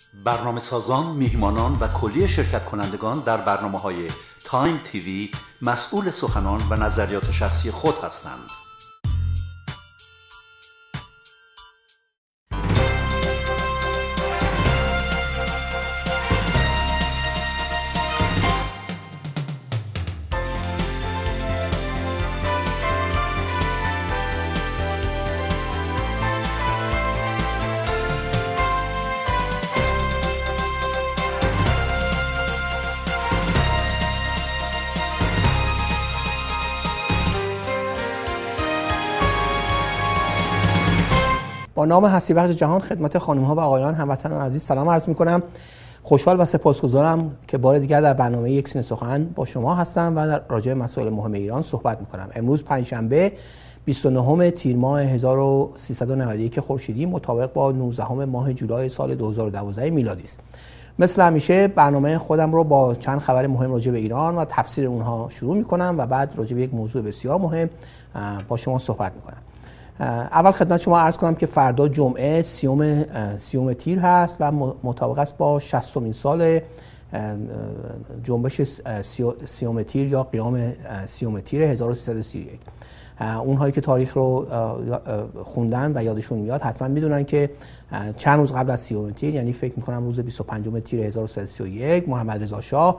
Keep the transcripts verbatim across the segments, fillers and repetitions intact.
برنامه سازان، میهمانان و کلیه شرکت کنندگان در برنامه‌های تایم تیوی مسئول سخنان و نظریات شخصی خود هستند. با نام هستی بخش جهان خدمت خانم‌ها و آقایان هموطنان عزیز سلام عرض می‌کنم. خوشحال و سپاسگزارم که بار دیگر در برنامه یک سینه سخن با شما هستم و در راجع به مسائل مهم ایران صحبت می‌کنم. امروز پنجشنبه بیست و نهم تیر ماه هزار و سیصد و نود و یک خورشیدی مطابق با نوزدهم ماه جولای سال دو هزار و دوازده میلادی است. مثل همیشه برنامه خودم رو با چند خبر مهم راجع به ایران و تفسیر اونها شروع می‌کنم و بعد راجع به یک موضوع بسیار مهم با شما صحبت می‌کنم. اول خدمت شما عرض کنم که فردا جمعه سیوم سیوم تیر هست و مطابق است با شصتمین سال جنبش سیوم تیر یا قیام سیوم تیر هزار و سیصد و سی و یک. اونهایی که تاریخ رو خوندن و یادشون میاد حتما میدونن که چند روز قبل از سیوم تیر، یعنی فکر میکنم روز بیست و پنجم تیر هزار و سیصد و سی و یک، محمد رضا شاه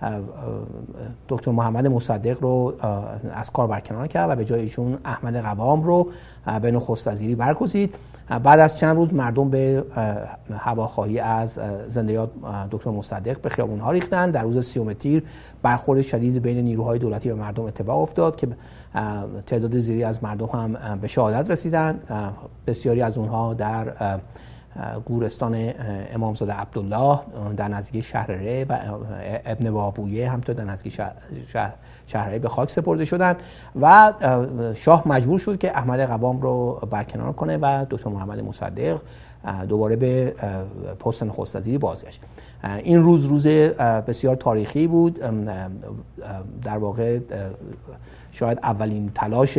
دکتر محمد مصدق رو از کار برکنار کرد و به جای ایشون احمد قوام رو به نخست وزیری برگزید. بعد از چند روز مردم به هواخواهی از زنده یاد دکتر مصدق به خیابون‌ها ریختند. در روز سیوم تیر برخورد شدید بین نیروهای دولتی و مردم اتفاق افتاد که تعداد زیادی از مردم هم به شهادت رسیدند. بسیاری از اونها در گورستان امامزاده عبدالله در نزدیکی شهر ری و ابن بابویه همطور در نزدیکی شهر, شهر ری به خاک سپرده شدند و شاه مجبور شد که احمد قوام رو برکنار کنه و دکتر محمد مصدق دوباره به پست نخست وزیری بازگشت. این روز روز بسیار تاریخی بود. در واقع شاید اولین تلاش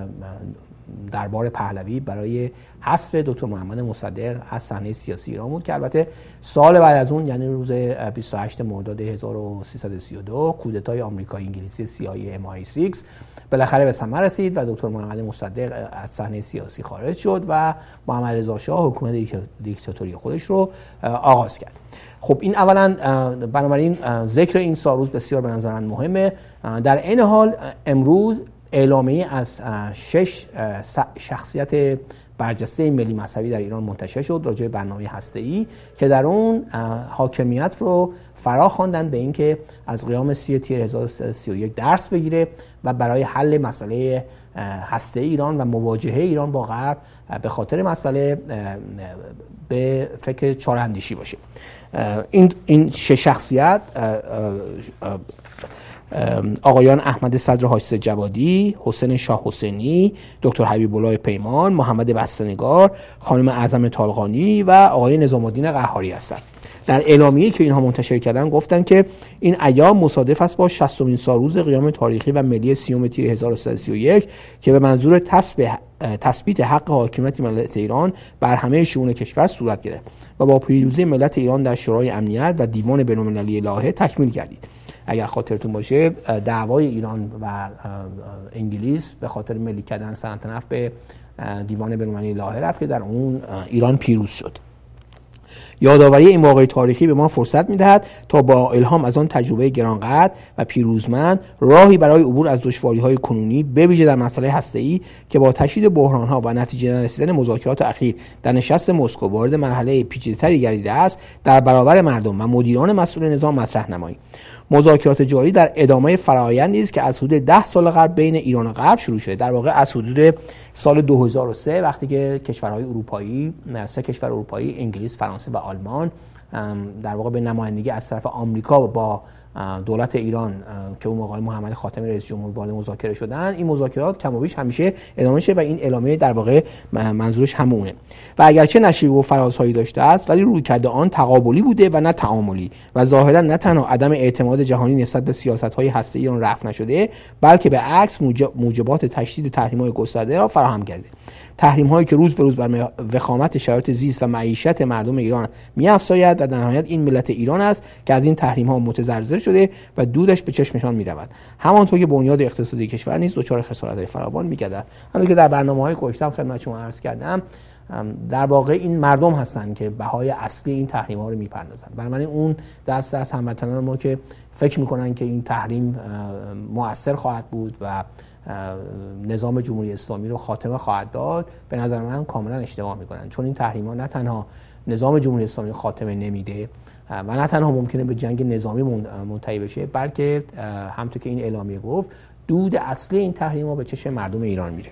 دربار پهلوی برای حذف دکتر محمد مصدق از صحنه سیاسی ایران بود که البته سال بعد از اون، یعنی روز بیست و هشتم مرداد هزار و سیصد و سی و دو، کودتای آمریکایی انگلیسی سی آی ام آی شش بالاخره به ثمر رسید و دکتر محمد مصدق از صحنه سیاسی خارج شد و محمد رضا شاه حکومت دیکتاتوری خودش رو آغاز کرد. خب این اولا بنابراین ذکر این سالروز بسیار به نظر من مهمه. در این حال امروز اعلامیه از شش شخصیت برجسته ملی مذهبی در ایران منتشر شد راجع به برنامه هسته‌ای که در اون حاکمیت رو فرا خواندن به اینکه از قیام سی تیر هزار و سیصد و سی و یک درس بگیره و برای حل مسئله هسته ایران و مواجهه ایران با غرب به خاطر مسئله به فکر چهاراندیشی باشه. این این شش شخصیت آقایان احمد صدر حاجی جوادی، حسین شاه حسینی، دکتر حبیب الله پیمان، محمد بسته‌نگار، خانم اعظم طالقانی و آقای نظام الدین قهاری هستند. در اعلامیه‌ای که اینها منتشر کردن گفتن که این ایام مصادف است با شصتمین سالروز قیام تاریخی و ملی سیوم تیر هزار و سیصد و سی و یک که به منظور تثبیت حق حاکمیت ملت ایران بر همه شئون کشور صورت گرفت و با پیروزی ملت ایران در شورای امنیت و دیوان بین‌المللی لاهه تکمیل گردید. اگر خاطرتون باشه دعوای ایران و انگلیس به خاطر ملی کردن صنعت نفت به دیوان بین‌المللی لاهه رفت که در اون ایران پیروز شد. یادآوری این واقعه تاریخی به ما فرصت می‌دهد تا با الهام از آن تجربه گرانقدر و پیروزمند راهی برای عبور از دشواری‌های کنونی به ویژه در مسئله هسته‌ای که با تشدید بحران‌ها و نتیجه نرسیدن مذاکرات اخیر در نشست مسکو وارد مرحله پیچیده‌تری گردیده است در برابر مردم و مدیران مسئول نظام مطرح نماییم. مذاکرات جاری در ادامه فرآیندی است که از حدود ده سال قبل بین ایران و غرب شروع شده. در واقع از حدود سال دو هزار و سه وقتی که کشورهای اروپایی، سه کشور اروپایی، انگلیس، فرانسه و آلمان در واقع به نمایندگی از طرف آمریکا با دولت ایران که اون آقای محمد خاتمی رئیس جمهور وارد مذاکره شدن، این مذاکرات کم و بیش همیشه ادامه شه و این اعلامیه در واقع منظورش همونه و اگرچه نشیب و فرازهایی داشته است ولی رویکرد آن تقابلی بوده و نه تعاملی و ظاهرا نه تنها عدم اعتماد جهانی نسبت به سیاست‌های هسته‌ای ایران رفع نشده بلکه به عکس موجبات تشدید تحریم‌های گسترده را فراهم کرده. تحریم‌هایی که روز به روز بر وخامت شرایط زیست و معیشت مردم ایران می‌افزاید و در نهایت این ملت ایران است که از این تحریم‌ها متضرر شده و دودش به چشمشان می‌رود. همانطور که بنیاد اقتصادی کشور نیز دچار خسارت‌های فراوان می‌گردد. همونطور که در برنامه‌های گذشته خدمت شما عرض کردم، در واقع این مردم هستند که بهای اصلی این تحریم‌ها رو می‌پردازند. برای اون دست از هموطنان ما که فکر می‌کنن که این تحریم مؤثر خواهد بود و نظام جمهوری اسلامی رو خاتمه خواهد داد، به نظر من کاملا اشتباه میکنن، چون این تحریم‌ها نه تنها نظام جمهوری اسلامی خاتمه نمیده و نه تنها ممکنه به جنگ نظامی منتهی بشه، بلکه همونطور که این اعلامیه گفت دود اصلی این تحریم‌ها به چشم مردم ایران میره.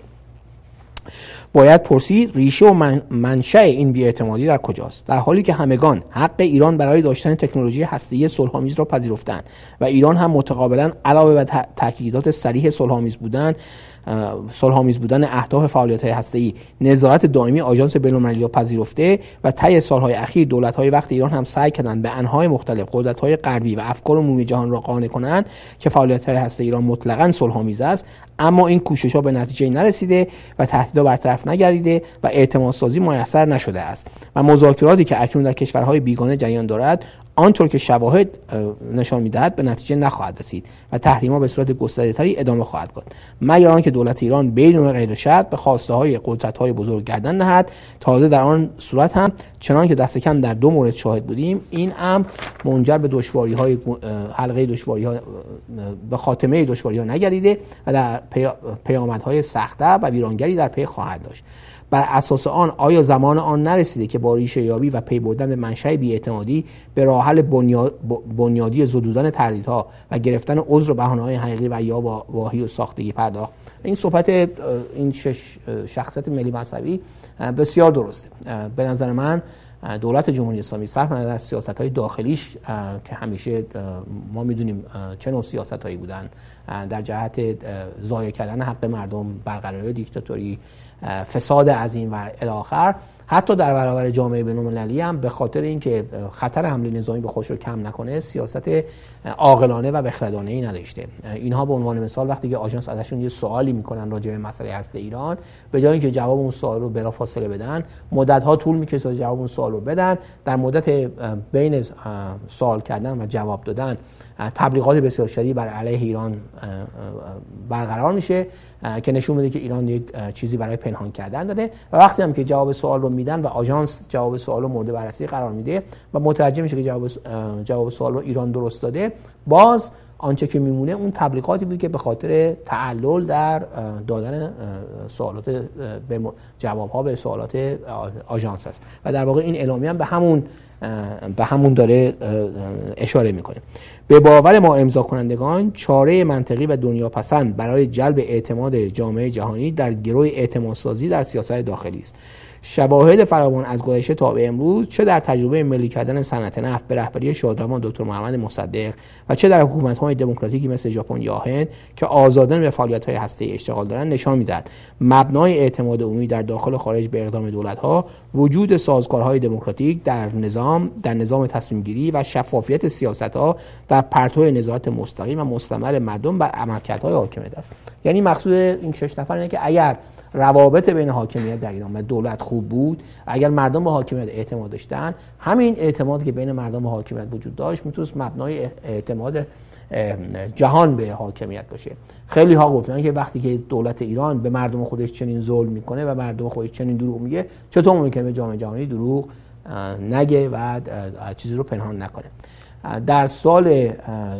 باید پرسید ریشه و من منشأ این بی‌اعتمادی در کجاست؟ در حالی که همگان حق ایران برای داشتن تکنولوژی هسته‌ای صلح‌آمیز را پذیرفتند و ایران هم متقابلا علاوه بر تاکیدات صریح صلح‌آمیز بودن صلح‌آمیز بودن اهداف فعالیت‌های هسته‌ای نظارت دائمی آژانس بین‌المللی را پذیرفته و طی سال‌های اخیر دولت‌های وقت ایران هم سعی کردند به انواع مختلف قدرت‌های غربی و افکار عمومی جهان را قانع کنند که فعالیت‌های هسته‌ای ایران مطلقاً صلح‌آمیز است، اما این کوشش‌ها به نتیجه نرسیده و تهدیدها برطرف نگردیده و اعتمادسازی میسر نشده است و مذاکراتی که اکنون در کشورهای بیگانه جریان دارد آنطور که شواهد نشان می‌دهد به نتیجه نخواهد رسید و تحریم‌ها به صورت گسترده‌تری ادامه خواهد یافت، مگر آنکه دولت ایران بدون قید و شرط به خواسته‌های قدرت‌های بزرگ گردن نهد. تازه در آن صورت هم چنان که دست کم در دو مورد شاهد بودیم، این امر منجر به دشواری‌های حلقه دشواری‌ها به خاتمه دشواری‌ها نگردیده و در پیامدهای سخت‌تر و ویرانگری در پی خواهد داشت. بر اساس آن آیا زمان آن نرسیده که با ریشه یابی و پی بردن به منشأ بی‌اعتمادی به راه حل بنیادی زدودن تردیدها و گرفتن عذر و بهانه‌های حقیقی و یا واهی و ساختگی پرداخت؟ این صحبت این شش شخصیت ملی مذهبی بسیار درسته. به نظر من دولت جمهوری اسلامی صرف نظر از سیاست‌های داخلیش که همیشه ما می‌دونیم چه نوع سیاست‌هایی بودن در جهت ضایع کردن حق مردم، برقراری دیکتاتوری، فساد عظیم و الی آخر، حتی در برابر جامعه بین‌المللی هم به خاطر اینکه خطر حمله نظامی به خودش رو کم نکنه سیاست عاقلانه و بخردانه‌ای نداشته. اینها به عنوان مثال وقتی که آژانس ازشون یه سوالی میکنن راجع به مسئله هسته ایران، به جای اینکه جواب اون سوال رو بلافاصله بدن، مدت‌ها طول میکشه تا جواب اون سوال رو بدن. در مدت بین سوال کردن و جواب دادن تبلیغات بسیار شدید بر علیه ایران برقرار میشه که نشون میده که ایران یک چیزی برای پنهان کردن داره و وقتی هم که جواب سوال رو میدن و آژانس جواب سوال رو مورد بررسی قرار میده و متوجه میشه که جواب جواب سوال رو ایران درست داده، باز آنچه که میمونه اون تبلیغاتی بود که به خاطر تعلل در دادن سوالات به جواب‌ها به سوالات آژانس است و در واقع این اعلامیه هم به همون به همون داره اشاره میکنه. به باور ما امضا کنندگان چاره منطقی و دنیا پسند برای جلب اعتماد جامعه جهانی در گروه اعتمادسازی در سیاست داخلی است. شواهد فراوان از گذشته تا به امروز، چه در تجربه ملی کردن صنعت نفت به رهبری شادروان دکتر محمد مصدق و چه در حکومت‌های دموکراتیکی مثل ژاپن یا هند که آزادانه به فعالیت‌های هسته‌ای اشتغال دارند، نشان می‌دهد مبنای اعتماد عمومی در داخل و خارج به اقدام دولت‌ها وجود سازوکارهای دموکراتیک در نظام در نظام تصمیم‌گیری و شفافیت سیاست‌ها در پرتو نظارت مستقیم و مستمر مردم بر عملکردهای حاکمیت است. یعنی مقصود این شش نفر اینه که اگر روابط بین حاکمیت در ایران و دولت خوب بود، اگر مردم به حاکمیت اعتماد داشتن، همین اعتمادی که بین مردم و حاکمیت وجود داشت میتونست مبنای اعتماد جهان به حاکمیت باشه. خیلی ها گفتن که وقتی که دولت ایران به مردم خودش چنین ظلم میکنه و مردم خودش چنین دروغ میگه، چطور ممکنه به جامعه جهانی دروغ نگه و چیزی رو پنهان نکنه؟ در سال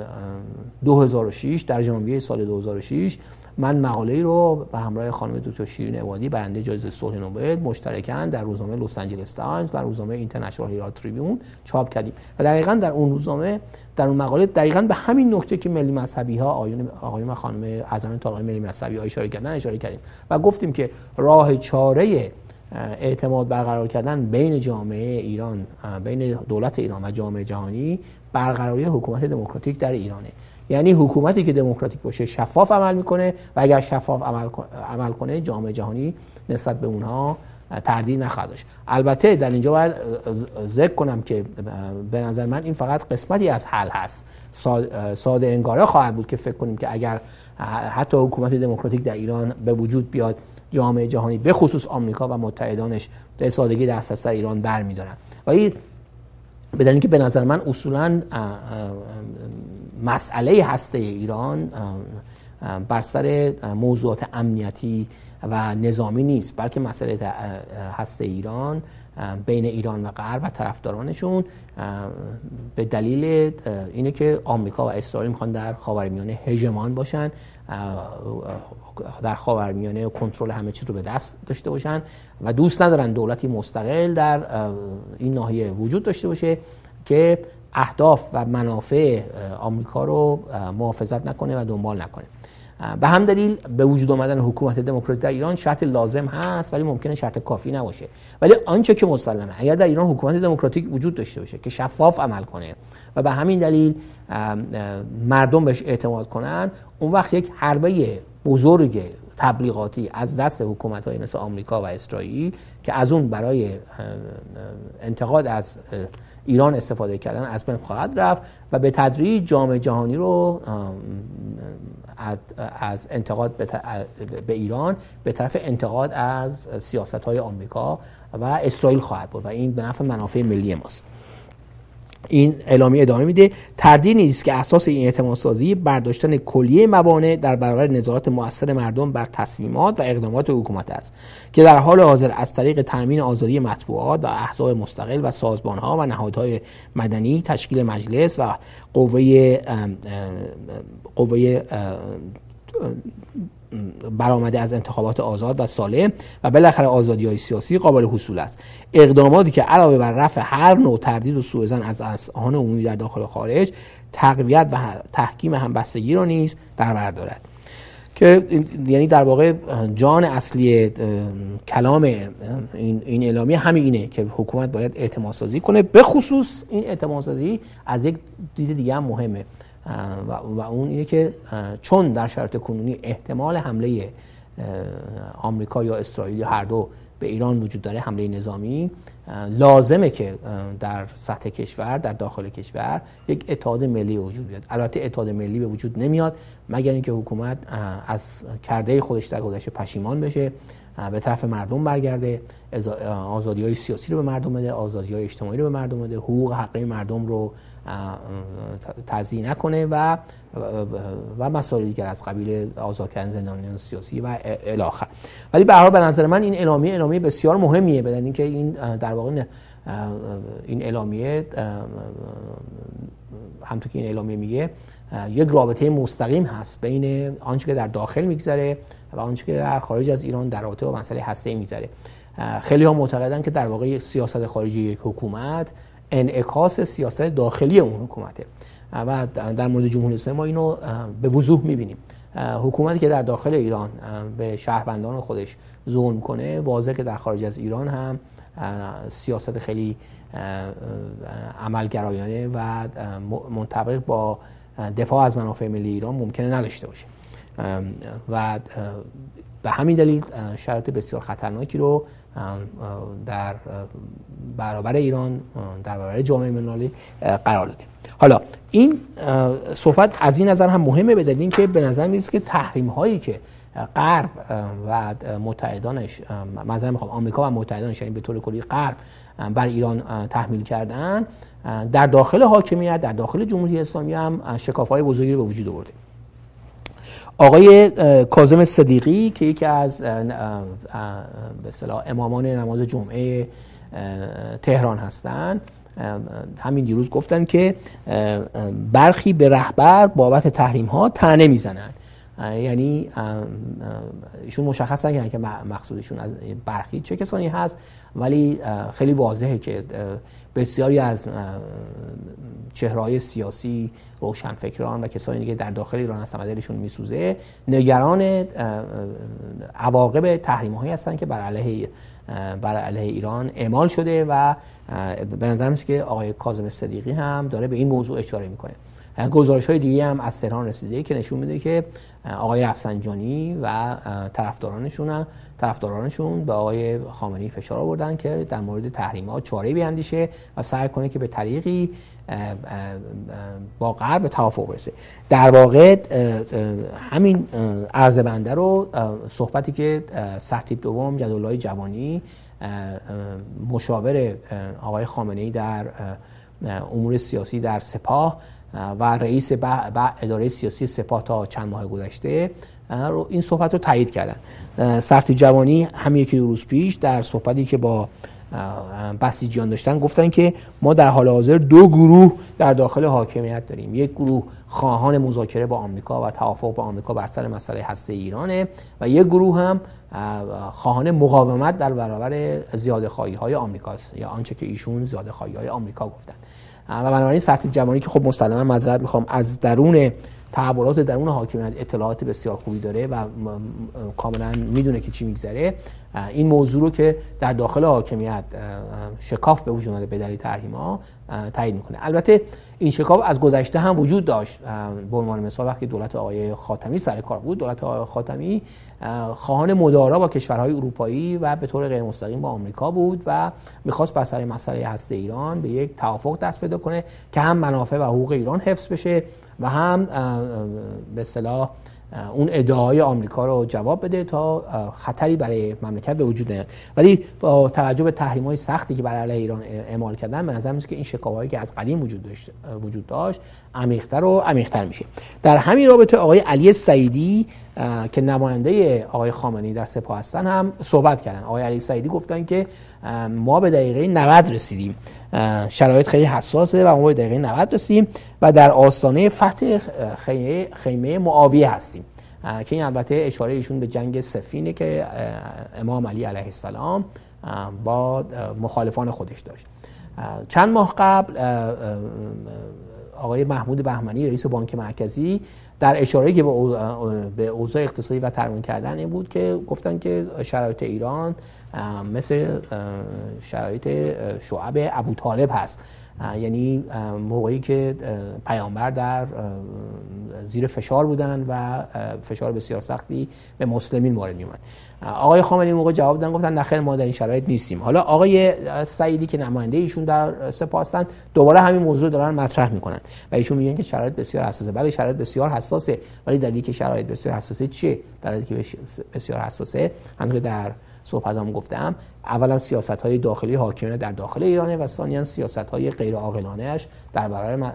دو هزار و شش، در ژانویه سال دو هزار و شش، من مقاله‌ای رو به همراه خانم دکتر شیرین عبادی برنده جایزه صلح نوبل مشترکاً در روزنامه لس آنجلس تایمز و روزنامه اینترنشنال هرالد تریبیون چاپ کردیم و دقیقاً در اون روزنامه در اون مقاله دقیقاً به همین نکته که ملی مذهبی‌ها آقایون آقایون و خانم اعظم طالقان ملی مذهبی‌ها اشاره کردن اشاره کردیم و گفتیم که راه چاره اعتماد برقرار کردن بین جامعه ایران، بین دولت ایران و جامعه جهانی، برقراری حکومت دموکراتیک در ایرانه. یعنی حکومتی که دموکراتیک باشه شفاف عمل میکنه و اگر شفاف عمل عمل کنه جامعه جهانی نسبت به اونها تردید نخواهد داشت. البته در اینجا باید ذکر کنم که به نظر من این فقط قسمتی از حل هست. ساده انگاره خواهد بود که فکر کنیم که اگر حتی حکومت دموکراتیک در ایران به وجود بیاد، جامعه جهانی به خصوص آمریکا و متحدانش به سادگی دست از سر ایران برمی‌دارن. ولی بدون اینکه به نظر من اصولاً مسئله هسته ایران بر سر موضوعات امنیتی و نظامی نیست، بلکه مسئله هسته ایران بین ایران و غرب و طرفدارانشون به دلیل اینه که آمریکا و اسرائیل میخوان در خاورمیانه هژمون باشن، در خاورمیانه کنترل همه چیز رو به دست داشته باشن و دوست ندارن دولتی مستقل در این ناحیه وجود داشته باشه که اهداف و منافع آمریکا رو محافظت نکنه و دنبال نکنه. به هم دلیل به وجود آمدن حکومت دموکراتیک در ایران شرط لازم هست، ولی ممکنه شرط کافی نباشه. ولی آنچه که مسلمه اگر در ایران حکومت دموکراتیک وجود داشته باشه که شفاف عمل کنه و به همین دلیل مردم بهش اعتماد کنن، اون وقت یک حربه بزرگ تبلیغاتی از دست حکومت‌های مثل آمریکا و اسرائیل که از اون برای انتقاد از ایران استفاده کردن از بین خواهد رفت و به تدریج جامعه جهانی رو از انتقاد به ایران به طرف انتقاد از سیاست‌های آمریکا و اسرائیل خواهد بود و این به نفع منافع ملی ماست. این اعلامیه ادامه میده: تردید نیست که اساس این اعتمادسازی برداشتن کلیه موانع در برابر نظارت مؤثر مردم بر تصمیمات و اقدامات حکومت است که در حال حاضر از طریق تامین آزادی مطبوعات و احزاب مستقل و سازمان‌ها و نهادهای مدنی، تشکیل مجلس و قوه قوه برآمده از انتخابات آزاد و سالم و بالاخره آزادی‌های سیاسی قابل حصول است. اقداماتی که علاوه بر رفع هر نوع تردید و سوءظن از اذهان عمومی در داخل و خارج، تقویت و تحکیم همبستگی را نیز در بر دارد. که یعنی در واقع جان اصلی کلام این این اعلامیه همین اینه که حکومت باید اعتمادسازی کنه. به خصوص این اعتمادسازی از یک دید دیگه هم مهمه و اون اینه که چون در شرایط کنونی احتمال حمله آمریکا یا اسرائیل یا هر دو به ایران وجود داره، حمله نظامی، لازمه که در سطح کشور، در داخل کشور یک اتحاد ملی وجود بیاد. البته اتحاد ملی به وجود نمیاد مگر اینکه حکومت از کرده خودش در گذشته پشیمان بشه، به طرف مردم برگرده، آزادی‌های سیاسی رو به مردم بده، آزادی‌های اجتماعی رو به مردم بده، حقوق حقوقی مردم رو تضییع نکنه و و مسائل دیگر از قبیل آزاد کردن زندانیان سیاسی و الی آخر. ولی به هر حال به نظر من این اعلامیه اعلامیه بسیار مهمیه، بدون اینکه این در واقع این اعلامیه همونطور که این اعلامیه میگه یک رابطه مستقیم هست بین آنچه که در داخل میگذره و آنچه که در خارج از ایران در رابطه با مسئله هسته‌ای میگذره. خیلی ها معتقدن که در واقع سیاست خارجی یک حکومت انعکاس سیاست داخلی اون حکومته و در مورد جمهوری اسلامی ما اینو به وضوح میبینیم. حکومتی که در داخل ایران به شهروندان خودش ظلم کنه، واضحه که در خارج از ایران هم سیاست خیلی عملگرایانه و منطبق با دفاع از منافع ملی ایران ممکنه نداشته باشه و به همین دلیل شرایط بسیار خطرناکی رو در برابر ایران، در برابر جامعه المللی قرار داده. حالا این صحبت از این نظر هم مهمه به دلیل اینکه به نظر میاد که تحریم هایی که غرب و متحدانش، مثلا میخوام آمریکا و متحدانش یعنی به طور کلی غرب بر ایران تحمیل کردن، در داخل حاکمیت، در داخل جمهوری اسلامی هم شکاف‌های بزرگی رو به وجود آورده. آقای کاظم صدیقی که یکی از به اصطلاح امامان نماز جمعه تهران هستند، همین دیروز گفتن که برخی به رهبر بابت تحریم ها طعنه میزنن. یعنی ایشون مشخص نکردن که مقصودشون از برخی چه کسانی هست، ولی خیلی واضحه که بسیاری از چهره‌های سیاسی، روشنفکران و کسانی که در داخل ایران هستن و دلشون میسوزه، نگران عواقب تحریم‌هایی هستن که بر علیه بر علیه ایران اعمال شده و به نظر میاد که آقای کاظم صدیقی هم داره به این موضوع اشاره میکنه. گزارش‌های دیگه هم از تهران رسیده که نشون میده که آقای رفسنجانی و طرفدارانشون طرفدارانشون به آقای خامنه‌ای فشار آوردن که در مورد تحریم‌ها چاره‌ای بیاندیشه و سعی کنه که به طریقی با غرب به توافق برسه. در واقع همین عرض بنده رو صحبتی که سرتیپ دوم جدولای جوانی مشاور آقای خامنه‌ای در امور سیاسی در سپاه و رئیس اداره سیاسی سپاه تا چند ماه گذشته این صحبت رو تایید کردن. سرتیپ جوانی همین یکی دو روز پیش در صحبتی که با بسیجیان داشتن گفتن که ما در حال حاضر دو گروه در داخل حاکمیت داریم. یک گروه خواهان مذاکره با آمریکا و توافق با آمریکا بر سر مسئله هسته ایرانه و یک گروه هم خواهان مقاومت در برابر زیاده‌خواهی‌های آمریکاست یا آنچه که ایشون زیاده‌خواهی‌های آمریکا گفتن. و بنابراین سرتیپ جوانی که خب مسلما معذرت میخوام از درون تحولات درون حاکمیت اطلاعات بسیار خوبی داره و کاملا میدونه که چی میگذره، این موضوع رو که در داخل حاکمیت شکاف به وجود اومده به دلیل تحریم‌ها تایید میکنه. البته این شکاف از گذشته هم وجود داشت. به عنوان مثال وقتی دولت آقای خاتمی سر کار بود، دولت آقای خاتمی خواهان مدارا با کشورهای اروپایی و به طور غیر مستقیم با آمریکا بود و میخواست بر سر مسئله هسته ایران به یک توافق دست پیدا کنه که هم منافع و حقوق ایران حفظ بشه و هم به اصطلاح اون ادعای آمریکا رو جواب بده تا خطری برای مملکت به وجود نیاد. ولی با توجه به تحریم‌های سختی که بر علیه ایران اعمال کردن، به نظر میاد که این شکاف‌هایی که از قدیم وجود داشت وجود داشت عمیق‌تر و عمیق‌تر میشه. در همین رابطه آقای علی سعیدی که نماینده آقای خامنه‌ای در سپاه هستن هم صحبت کردن. آقای علی سعیدی گفتن که ما به دقیقه نود رسیدیم، شرایط خیلی حساسه و ما به دقیقه نود رسیدیم و در آستانه فتح خیمه, خیمه معاویه هستیم، که این البته اشاره ایشون به جنگ صفینه که امام علی علیه السلام با مخالفان خودش داشت. چند ماه قبل آقای محمود بهمنی رئیس بانک مرکزی در اشاره‌ای که به اوضاع اقتصادی و ترمیم کردن این بود که گفتن که شرایط ایران مثل شرایط شعب ابوطالب هست، یعنی موقعی که پیامبر در زیر فشار بودن و فشار بسیار سختی به مسلمین وارد می‌اومد. آقای خامنه‌ای موقع جواب دادن گفتن نخیر ما در این شرایط نیستیم. حالا آقای سعیدی که نماینده ایشون در سپاه هستن دوباره همین موضوع دارن مطرح میکنن و ایشون میگن که شرایط بسیار حساسه. بله شرایط بسیار حساسه، ولی دلیلی که شرایط بسیار حساسه چیه؟ دلیلی که بسیار حساسه همونطور در صحبتام گفتم، اولا سیاست‌های داخلی حاکمیت در داخل ایرانه و ثانیاً سیاست‌های غیر عاقلانه‌اش در برابر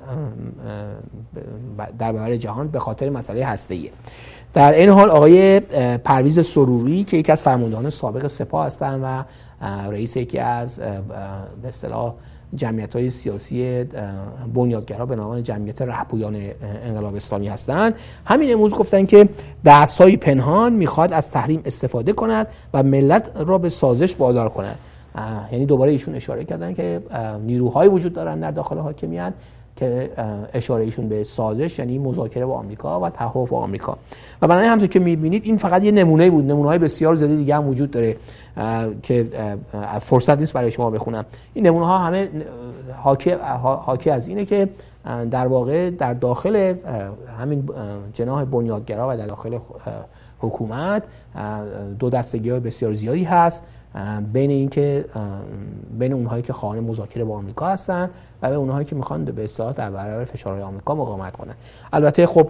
در برابر جهان به خاطر مسئله هسته‌ایه. در این حال آقای پرویز سروری که یکی از فرماندهان سابق سپاه هستند و رئیس یکی از به اصطلاح جمعیت‌های سیاسی بنیادگرا به نام جمعیت رهبویان انقلاب اسلامی هستند، همین امروز گفتن که دست‌های پنهان میخواد از تحریم استفاده کند و ملت را به سازش وادار کند. یعنی دوباره ایشون اشاره کردن که نیروهایی وجود دارن در داخل حاکمیت که اشاره ایشون به سازش یعنی مذاکره با آمریکا و توافق با آمریکا. و بنابراین همونطور که می‌بینید این فقط یه نمونه بود، نمونه‌های بسیار زیادی دیگه هم وجود داره که فرصت نیست برای شما بخونم. این نمونه‌ها همه حاکی حاکی از اینه که در واقع در داخل همین جناح بنیادگرا و در داخل حکومت دو دستگی‌های بسیار زیادی هست بین این که بین اونهایی که خواهان مذاکره با آمریکا هستن و به اونهایی که میخوان به اصطلاح در برابر فشارهای آمریکا مقاومت کنن. البته خب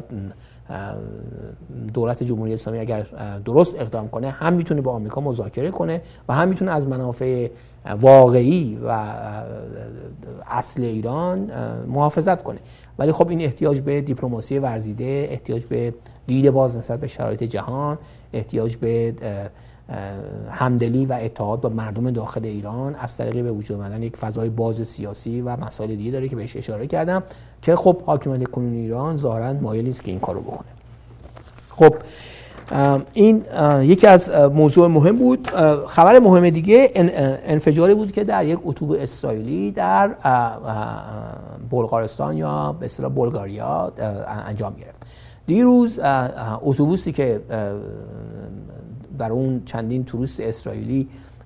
دولت جمهوری اسلامی اگر درست اقدام کنه هم میتونه با آمریکا مذاکره کنه و هم میتونه از منافع واقعی و اصل ایران محافظت کنه. ولی خب این احتیاج به دیپلماسی ورزیده، احتیاج به دید باز نسبت به شرایط جهان، احتیاج به همدلی و اتحاد با مردم داخل ایران از طریق به وجود آمدن یک فضای باز سیاسی و مسائل دیگه داره که بهش اشاره کردم که خب حاکمیت کنونی ایران ظاهراً مایل نیست که این کارو بکنه. خب این یکی از موضوع مهم بود. خبر مهم دیگه انفجاری بود که در یک اتوبوس اسرائیلی در بلغارستان یا به اصطلاح بلغاریا انجام گرفت. دیروز اتوبوسی که بر اون چندین توریست اسرائیلی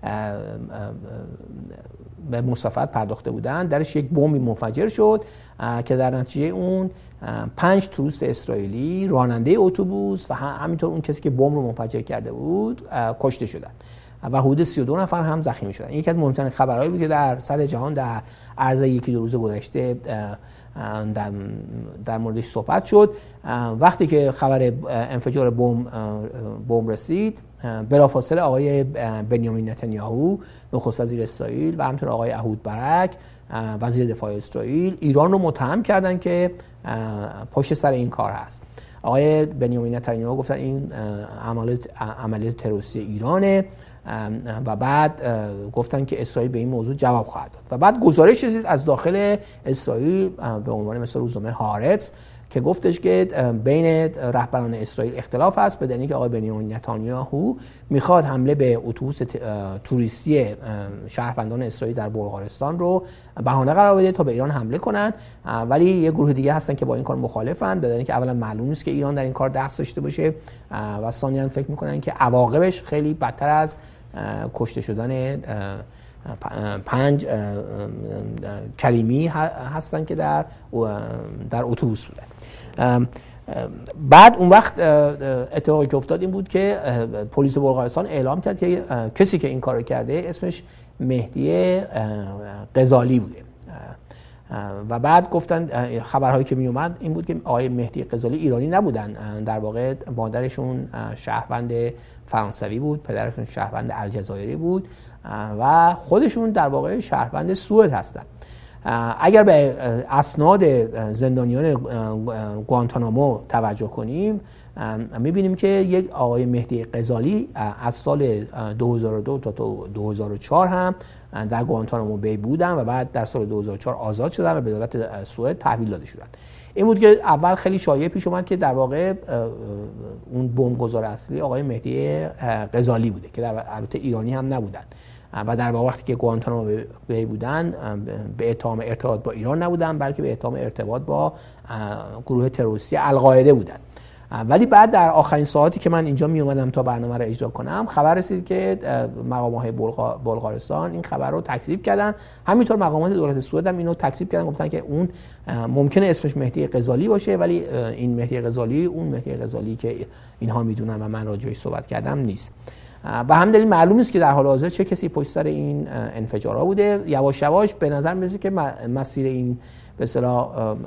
به مسافرت پرداخته بودن، درش یک بمبی منفجر شد که در نتیجه اون پنج توریست اسرائیلی، راننده اتوبوس و همینطور اون کسی که بمب رو منفجر کرده بود کشته شدن و حدود سی و دو نفر هم زخمی شدن. این یکی از مهمترین خبرهایی بود که در سطح جهان در عرض یکی دو روز گذشته در, در موردش صحبت شد. وقتی که خبر انفجار بمب بمب رسید، بلافاصله آقای بنیامین نتانیاهو نخست وزیر اسرائیل و همینطور آقای اهود برک وزیر دفاع اسرائیل ایران رو متهم کردن که پشت سر این کار هست. آقای بنیامین نتانیاهو گفتن این عملیات عملیات تروریستی ایرانه و بعد گفتن که اسرائیل به این موضوع جواب خواهد داد و بعد گزارش رسید از داخل اسرائیل به عنوان مثل روزنامه هارتز که گفتش که بین رهبران اسرائیل اختلاف هست به دلیلی که آقای بنیامین نتانیاهو میخواد حمله به اتوبوس توریستی شهروندان اسرائیل در بلغارستان رو بهانه قرار بده تا به ایران حمله کنن، ولی یه گروه دیگه هستن که با این کار مخالفن به دلیلی که اولا معلوم نیست که ایران در این کار دست داشته باشه و ثانیاً فکر میکنن که عواقبش خیلی بدتر از کشته شدن پنج کلیمی هستن که در در اتوبوس بودن. بعد اون وقت اتفاقی که افتاد این بود که پلیس بلغارستان اعلام کرد که کسی که این کارو کرده اسمش مهدی غزالی بوده و بعد گفتن خبرهایی که می اومد این بود که آقای مهدی غزالی ایرانی نبودن، در واقع مادرشون شهروند فرانسوی بود، پدرشون شهروند الجزایری بود و خودشون در واقع شهروند سوئد هستن. اگر به اسناد زندانیان گوانتانامو توجه کنیم میبینیم که یک آقای مهدی غزالی از سال دو هزار و دو تا دو هزار و چهار هم در گوانتانامو بی بودن و بعد در سال دو هزار و چهار آزاد شدن و به دولت سوئد تحویل داده شدن. این بود که اول خیلی شایعه پیش اومد که در واقع اون بمبگذار اصلی آقای مهدی غزالی بوده که در البته ایرانی هم نبودن و در واقع وقتی که گوانتانامو بی بودن به اتهام ارتباط با ایران نبودن بلکه به اتهام ارتباط با گروه تروریستی القاعده بودن. ولی بعد در آخرین ساعاتی که من اینجا می اومدم تا برنامه رو اجرا کنم خبر رسید که مقامات بلغا... بلغارستان این خبر رو تکذیب کردن، همینطور مقامات دولت سوئد هم اینو تکذیب کردن، گفتن که اون ممکنه اسمش مهدی غزالی باشه ولی این مهدی غزالی اون مهدی غزالی که اینها میدونن و من راجعش صحبت کردم نیست. و هم دلیل معلوم نیست که در حال حاضر چه کسی پشت سر این انفجارها بوده. یواش یواش به نظر میاد که مسیر این به اصطلاح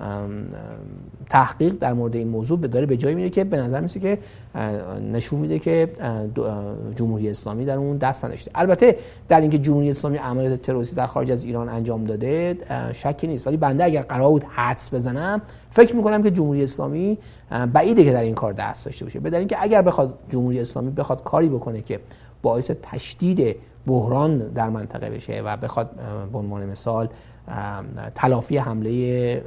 تحقیق در مورد این موضوع به داره به جایی میره که به نظر میاد که نشون میده که جمهوری اسلامی در اون دست نداشته. البته در اینکه جمهوری اسلامی عملیات تروریستی در خارج از ایران انجام داده شکی نیست، ولی بنده اگر قرار بود حدس بزنم فکر میکنم که جمهوری اسلامی بعیده که در این کار دست داشته باشه، به دلیل اینکه اگر بخواد جمهوری اسلامی بخواد کاری بکنه که باعث تشدید بحران در منطقه بشه و بخواد به عنوان مثال تلافی حمله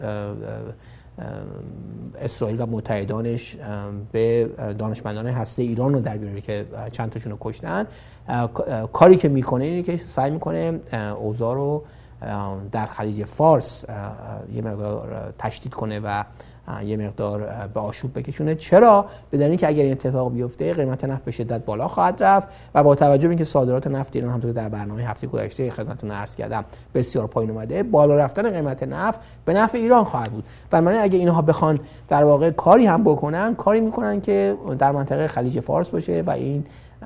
اسرائیل و متحدانش به دانشمندان هسته ایران رو در بیاره که چند تاشون رو کشتن، کاری که میکنه اینه که سعی میکنه اوضاع رو در خلیج فارس یه مقدار تشدید کنه و یه مقدار به آشوب بکشونه. چرا؟ به دلیل اینکه اگر این اتفاق بیفته قیمت نفت به شدت بالا خواهد رفت و با توجه به اینکه صادرات نفت ایران همونطور که در برنامه هفته گذشته خدمتتون عرض کردم بسیار پایین اومده، بالا رفتن قیمت نفت به نفع ایران خواهد بود. بنابراین اگه اینها بخوان در واقع کاری هم بکنن، کاری میکنن که در منطقه خلیج فارس باشه و این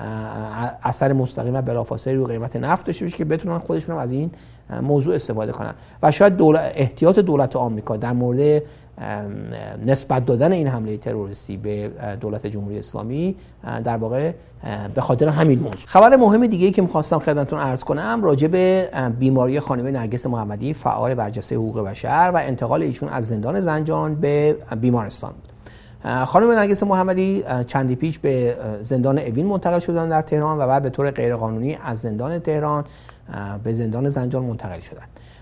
اثر مستقیم و بلافاصله روی قیمت نفت داشته باشه که بتونن خودشون از این موضوع استفاده کنن. و شاید دولت احتیاط دولت آمریکا در مورد نسبت دادن این حمله تروریستی به دولت جمهوری اسلامی در واقع به خاطر همین موضوع. خبر مهم دیگه‌ای که می‌خواستم خدمتتون عرض کنم راجع به بیماری خانم نرگس محمدی فعال برجسته حقوق بشر و انتقال ایشون از زندان زنجان به بیمارستان بود. خانم نرگس محمدی چندی پیش به زندان اوین منتقل شدن در تهران و بعد به طور غیرقانونی از زندان تهران به زندان زنجان منتقل شدن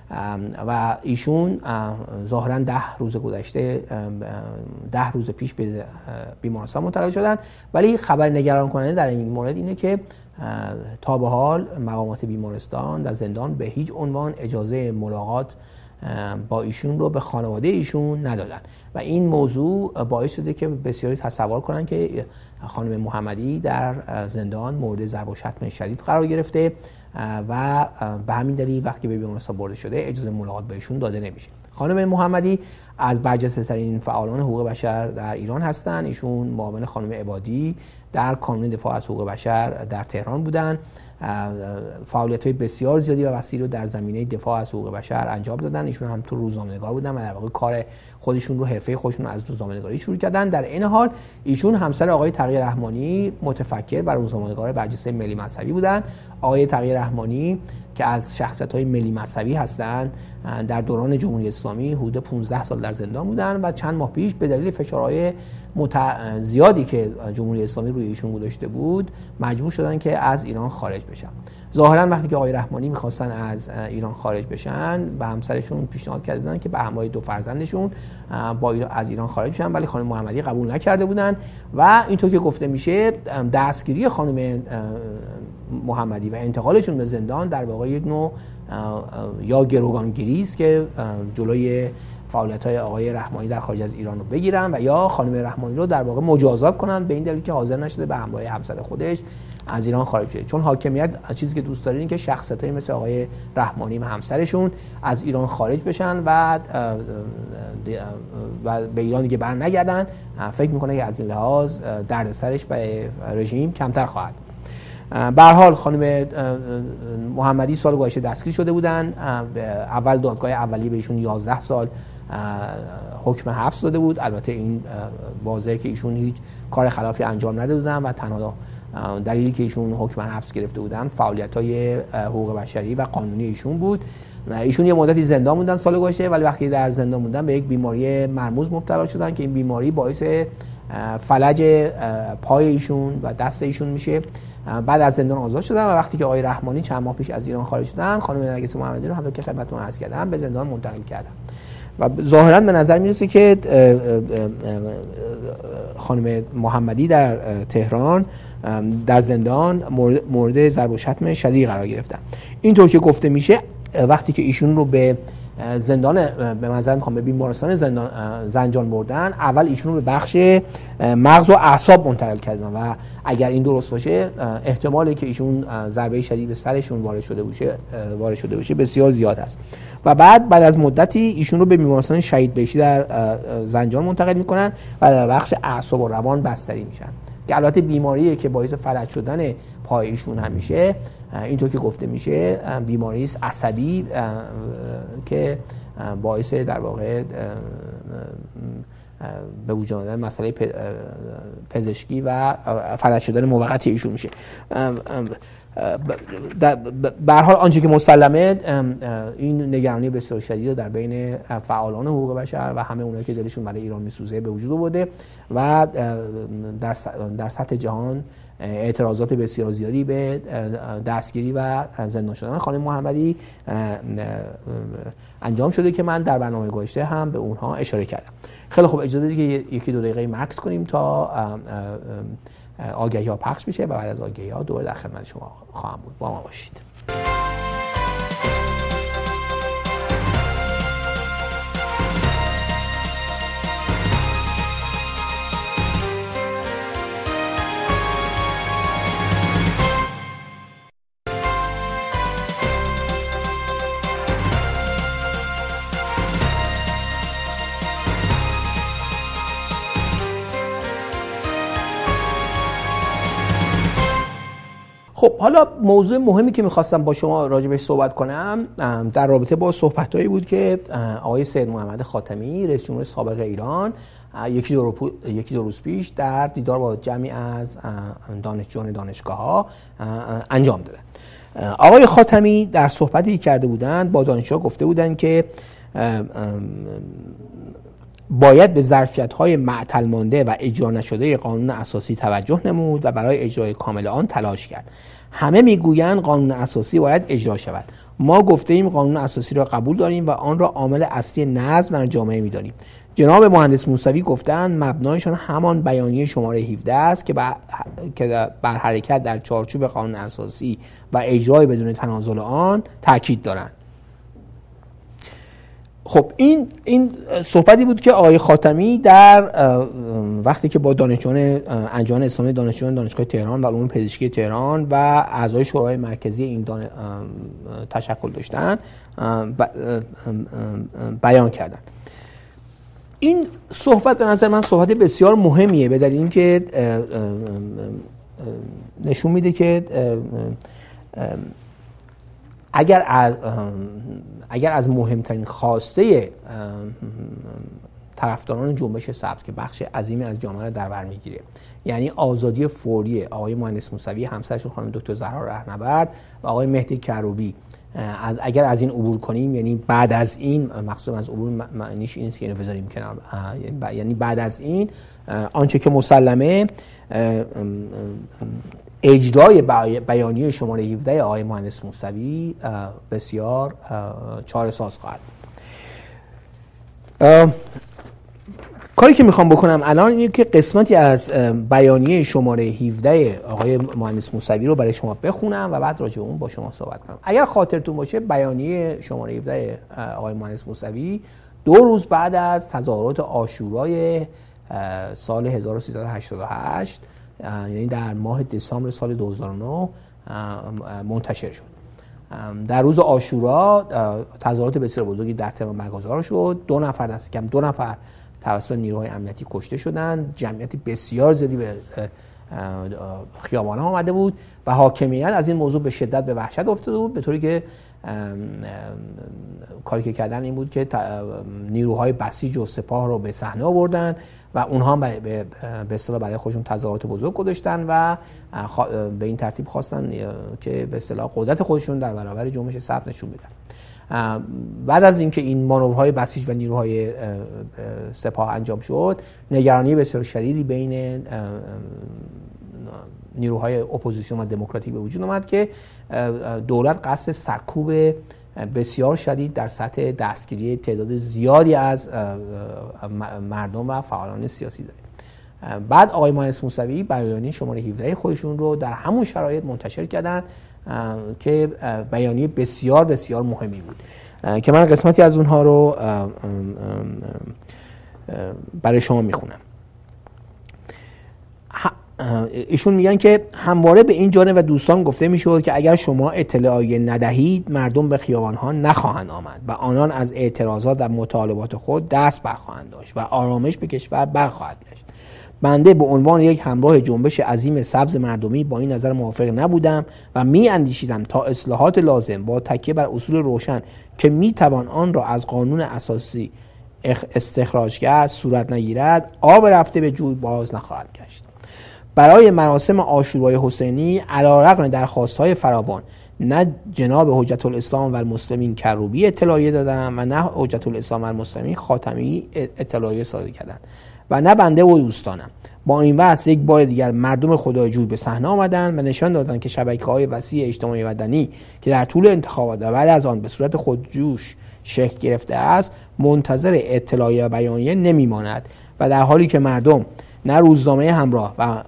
و ایشون ظاهراً ده روز گذشته ده روز پیش به بیمارستان منتقل شدن. ولی خبر نگران کننده در این مورد اینه که تا به حال مقامات بیمارستان و زندان به هیچ عنوان اجازه ملاقات با ایشون رو به خانواده ایشون ندادن و این موضوع باعث شده که بسیاری تصور کنن که خانم محمدی در زندان مورد ضرب و شتم شدید قرار گرفته و به همین دلیل وقتی به بیمارستان برده شده اجازه ملاقات بهشون داده نمیشه. خانم محمدی از برجسته ترین فعالان حقوق بشر در ایران هستند. ایشون معاون خانم عبادی در کانون دفاع از حقوق بشر در تهران بودن. فعالیت‌های بسیار زیادی و وسیع رو در زمینه دفاع از حقوق بشر انجام دادن. ایشون هم تو روزنامه‌نگار بودن و در واقع کار خودشون رو، حرفه خودشون رو از روزنامه‌نگاری شروع کردن. در این حال ایشون همسر آقای تقی رحمانی متفکر و روزنامه‌نگار برجسته ملی مذهبی بودن. آقای تقی رحمانی که از شخصیت‌های ملی مذهبی هستند، در دوران جمهوری اسلامی حدود پانزده سال در زندان بودن و چند ماه پیش به دلیل فشارهای مت... زیادی که جمهوری اسلامی روی ایشون گذاشته بود مجبور شدن که از ایران خارج بشن. ظاهرا وقتی که آقای رحمانی می‌خواستن از ایران خارج بشن به همسرشون پیشنهاد کرده بودن که به همراه دو فرزندشون با ایران از ایران خارج بشن، ولی خانم محمدی قبول نکرده بودن و اینطور که گفته میشه دستگیری خانم محمدی و انتقالشون به زندان در واقع یک نوع یا گروگانگیری است که جلوی فعالیت‌های آقای رحمانی در خارج از ایران رو بگیرن و یا خانم رحمانی رو در واقع مجازات کنن به این دلیل که حاضر نشده به همراه همسر خودش از ایران خارج شه. چون حاکمیت چیزی که دوست داره این که شخصیتایی مثل آقای رحمانی و همسرشون از ایران خارج بشن و و به ایران دیگه بر نگردن. فکر میکنه که از این لحاظ دردسرش به رژیم کمتر خواهد. به هر حال خانم محمدی سال گذشته دستگیر شده بودن. اول دادگاه اولیه بهشون یازده سال حکم حبس داده بود. البته این واضحه که ایشون هیچ کار خلافی انجام نداده بودن و تنها دلیلی که ایشون حکم حبس گرفته بودن فعالیت‌های حقوق بشری و قانونی ایشون بود. ایشون یه مدتی زندان موندن سال گذشته، ولی وقتی در زندان موندن به یک بیماری مرموز مبتلا شدن که این بیماری باعث فلج پای ایشون و دست ایشون میشه. بعد از زندان آزاد شدن و وقتی که آقای رحمانی چند ماه پیش از ایران خارج شدن خانم نرگس محمدی رو همونطور که خدمتتون عرض کردم به زندان منتقل کردن و ظاهرا به نظر میرسه که خانم محمدی در تهران در زندان مورد ضرب و شتم شدید قرار گرفتن. اینطور که گفته میشه وقتی که ایشون رو به زندان به منظر میخوام به بیمارستان زندان زنجان بردن، اول ایشون رو به بخش مغز و اعصاب منتقل کردن و اگر این درست باشه احتمالی که ایشون ضربه شدید به سرشون وارد شده باشه وارد شده باشه بسیار زیاد است. و بعد بعد از مدتی ایشون رو به بیمارستان شهید بهشتی در زنجان منتقل میکنن و در بخش اعصاب و روان بستری میشن که البته بیماریه که باعث فلج شدن پای ایشون همیشه اینطور که گفته میشه بیماری است عصبی که باعث در واقع به وجود آمدن مسئله پزشکی و فلج شدن موقتی ایشون میشه. به هر حال آنچه که مسلمه این نگرانی بسیار شدید در بین فعالان حقوق بشر و همه اونایی که دلشون برای ایران میسوزه به وجود آورده و در در سطح جهان اعتراضات بسیار زیادی به دستگیری و زندان شدن خانم محمدی انجام شده که من در برنامه گذشته هم به اونها اشاره کردم. خیلی خوب، اجازه بدید که یکی دو دقیقه مکس کنیم تا آگهی ها پخش میشه و بعد از آگهی ها دوباره در خدمت شما خواهم بود. با ما باشید. خب حالا موضوع مهمی که میخواستم با شما راجع بهش صحبت کنم در رابطه با صحبتایی بود که آقای سید محمد خاتمی رئیس جمهور سابق ایران یکی دو, رو... یکی دو روز پیش در دیدار با جمعی از دانشجویان دانشگاه‌ها انجام دادن. آقای خاتمی در صحبتی کرده بودند با دانشجوها گفته بودند که باید به ظرفیت‌های معطل مانده و اجرا نشده قانون اساسی توجه نمود و برای اجرای کامل آن تلاش کرد. همه میگویند قانون اساسی باید اجرا شود. ما گفته ایم قانون اساسی را قبول داریم و آن را عامل اصلی نظم در جامعه می‌دانیم. جناب مهندس موسوی گفتند مبنایشان همان بیانیه شماره هفده است که بر, که بر حرکت در چارچوب قانون اساسی و اجرای بدون تنازل آن تاکید دارند. خب این این صحبتی بود که آقای خاتمی در وقتی که با دانشجویان انجمن اسلامی دانشجویان دانشگاه تهران و علوم پزشکی تهران و اعضای شورای مرکزی این دان... تشکل داشتن بیان کردن. این صحبت به نظر من صحبت بسیار مهمیه به دلیل اینکه نشون میده که اگر از اگر از مهمترین خواسته طرفداران جنبش سبز که بخش عظیمی از جامعه را در بر میگیره، یعنی آزادی فوری آقای مهندس موسوی، همسرشون خانم دکتر زهرا رهنورد و آقای مهدی کروبی، از اگر از این عبور کنیم، یعنی بعد از این، مقصود از عبور معنیش این است که اینو بذاریم کنار، یعنی بعد از این آنچه که مسلمه اجرای بیانیه شماره هفده آقای مهندس موسوی بسیار چاره‌ساز خواهد بود. کاری که میخوام بکنم الان اینه که قسمتی از بیانیه شماره هفده آقای مهندس موسوی رو برای شما بخونم و بعد راجع به اون با شما صحبت کنم. اگر خاطرتون باشه بیانیه شماره هفده آقای مهندس موسوی دو روز بعد از تظاهرات عاشورای سال هزار و سیصد و هشتاد و هشت، یعنی در ماه دسامبر سال دو هزار و نه منتشر شد. در روز عاشورا تظاهرات بسیار بزرگی در تهران برگزار شد. دو نفر دست کم دو نفر توسط نیروهای امنیتی کشته شدند. جمعیت بسیار زیادی به خیابان‌ها آمده بود و حاکمیت از این موضوع به شدت به وحشت افتاده بود، به طوری که کاری که کردن این بود که نیروهای بسیج و سپاه رو به صحنه آوردن و اونها به اصطلاح برای خودشون تظاهرات بزرگ گذاشتن و به این ترتیب خواستن که به اصطلاح قدرت خودشون در برابر جنبش سبز نشون بدن. بعد از اینکه این مانورهای بسیج و نیروهای سپاه انجام شد، نگرانی بسیار شدیدی بین نیروهای اپوزیسیون و دموکراتیک به وجود آمد که دولت قصد سرکوب بسیار شدید در سطح دستگیری تعداد زیادی از مردم و فعالان سیاسی داره. بعد آقای مهندس موسوی بیانیه شماره هفده خودشون رو در همون شرایط منتشر کردن که بیانیه بسیار بسیار مهمی بود که من قسمتی از اونها رو برای شما میخونم. ایشون میگن که همواره به این جانب و دوستان گفته میشد که اگر شما اطلاعیه ندهید مردم به خیابانها نخواهند آمد و آنان از اعتراضات و مطالبات خود دست برخواهند داشت و آرامش به کشور برخواهد گشت. بنده به عنوان یک همراه جنبش عظیم سبز مردمی با این نظر موافق نبودم و می اندیشیدم تا اصلاحات لازم با تکیه بر اصول روشن که می توان آن را از قانون اساسی استخراج کرد صورت نگیرد، آب رفته به جوی باز نخواهد گشت. برای مراسم عاشورای حسینی علیرغم درخواست‌های فراوان نه جناب حجت الاسلام و المسلمین کروبی اطلاعیه دادن و نه حجت الاسلام و المسلمین خاتمی اطلاعیه صادر کردند و نه بنده و دوستانم. با این وضع یک بار دیگر مردم خدایجوی به صحنه آمدند و نشان دادند که شبکه‌های وسیع اجتماعی مدنی که در طول انتخابات و بعد از آن به صورت خودجوش شکل گرفته است منتظر اطلاعیه و بیانیه نمی‌ماند و در حالی که مردم نه روزنامه همراه و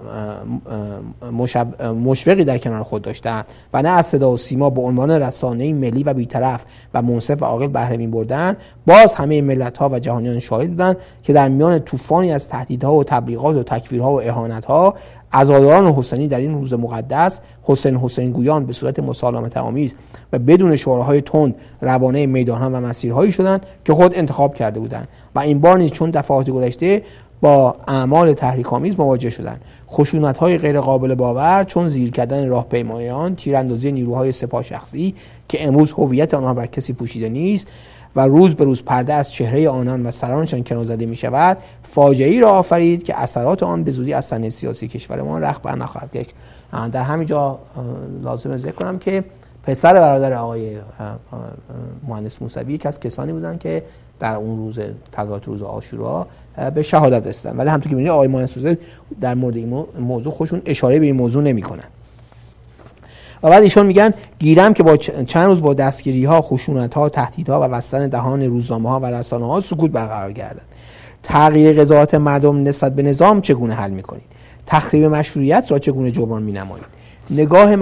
مشفقی در کنار خود داشتند و نه از صدا و سیما به عنوان رسانه‌ای ملی و بی‌طرف و منصف و عاقل بهره می‌بردند، باز همه ملت‌ها و جهانیان شاهد بودند که در میان طوفانی از تهدیدها و تبلیغات و تکفیرها و اهانت‌ها عزاداران حسینی در این روز مقدس حسین حسین گویان به صورت مسالمت آمیز و بدون شعارهای تند روانه میدان‌ها و مسیرهایی شدند که خود انتخاب کرده بودند و این بار نیز چون دفعات گذشته با اعمال تحریک‌آمیز مواجه شدند. خشونت‌های غیر قابل باور چون زیر کردن راهپیمایان، تیراندازی نیروهای سپاه شخصی که امروز هویت آنها بر کسی پوشیده نیست و روز به روز پرده از چهره آنان و سرانشان کنار زده می‌شود، فاجعه‌ای را آفرید که اثرات آن به زودی از صحنه سیاسی کشورمان رخ بر نخواهد گشت. در همین جا لازم ذکر کنم که پسر برادر آقای مهندس موسوی یکی از کسانی بودند که در اون روز تظاهرات روز عاشورا به شهادت رسیدن، ولی همونطور که می‌بینید آقای مهندس موسوی در مورد این موضوع خودشون اشاره به این موضوع نمی‌کنن. و بعد ایشون میگن گیرم که با چند روز با دستگیری‌ها، خشونت‌ها، تهدیدها و بستن دهان روزنامه‌ها و رسانه‌ها سکوت برقرار کردند. تغییر قضاوت مردم نسبت به نظام چگونه حل می‌کنید؟ تخریب مشروعیت را چگونه جبران می‌نمایید؟ نگاه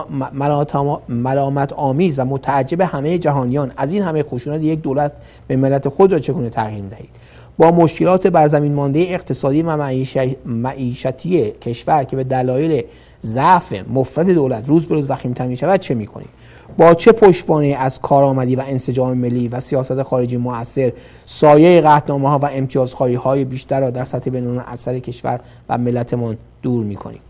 ملامت آمیز و متعجب همه جهانیان از این همه خشونت یک دولت به ملت خود را چگونه تغییر می‌دهید؟ با مشکلات بر زمین مانده اقتصادی و معیشتی کشور که به دلایل ضعف مفرط دولت روز به روز وخیم‌تر می‌شود چه می‌کنید؟ با چه پشتوانه‌ای از کارآمدی و انسجام ملی و سیاست خارجی مؤثر سایه قطعنامه‌ها و امتیازخواهی‌های بیشتر را در سطح بین‌المللی از سر کشور و ملتمان دور می‌کنید؟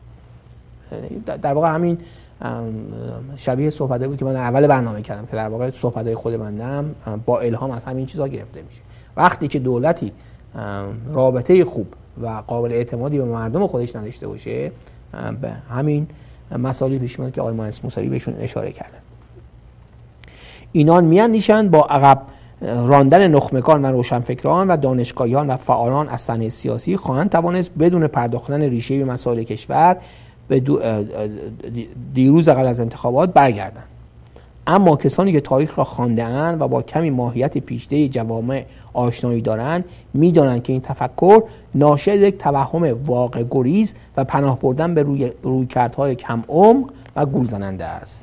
در واقع همین شبیه صحبتایی بود که من در اول برنامه کردم که در واقع صحبت‌های خود بندم با الهام از همین چیزا گرفته میشه. وقتی که دولتی رابطه خوب و قابل اعتمادی به مردم خودش نداشته باشه، به همین مسائلی پیش میاد که آقای مهندس موسوی بهشون اشاره کردن. اینان میاندیشند با عقب راندن نخبگان و روشنفکران و دانشگاهیان و فعالان از صحنه سیاسی خواهند توانست بدون پرداختن ریشه‌ای به مسائل کشور به دیروز قبل از انتخابات برگردند. اما کسانی که تاریخ را خوانده‌اند و با کمی ماهیت پیچیده جوامع آشنایی دارند می‌دانند که این تفکر ناشی از یک توهم واقع گریز و پناه بردن به روی رویکردهای کم عمق و گول زننده است.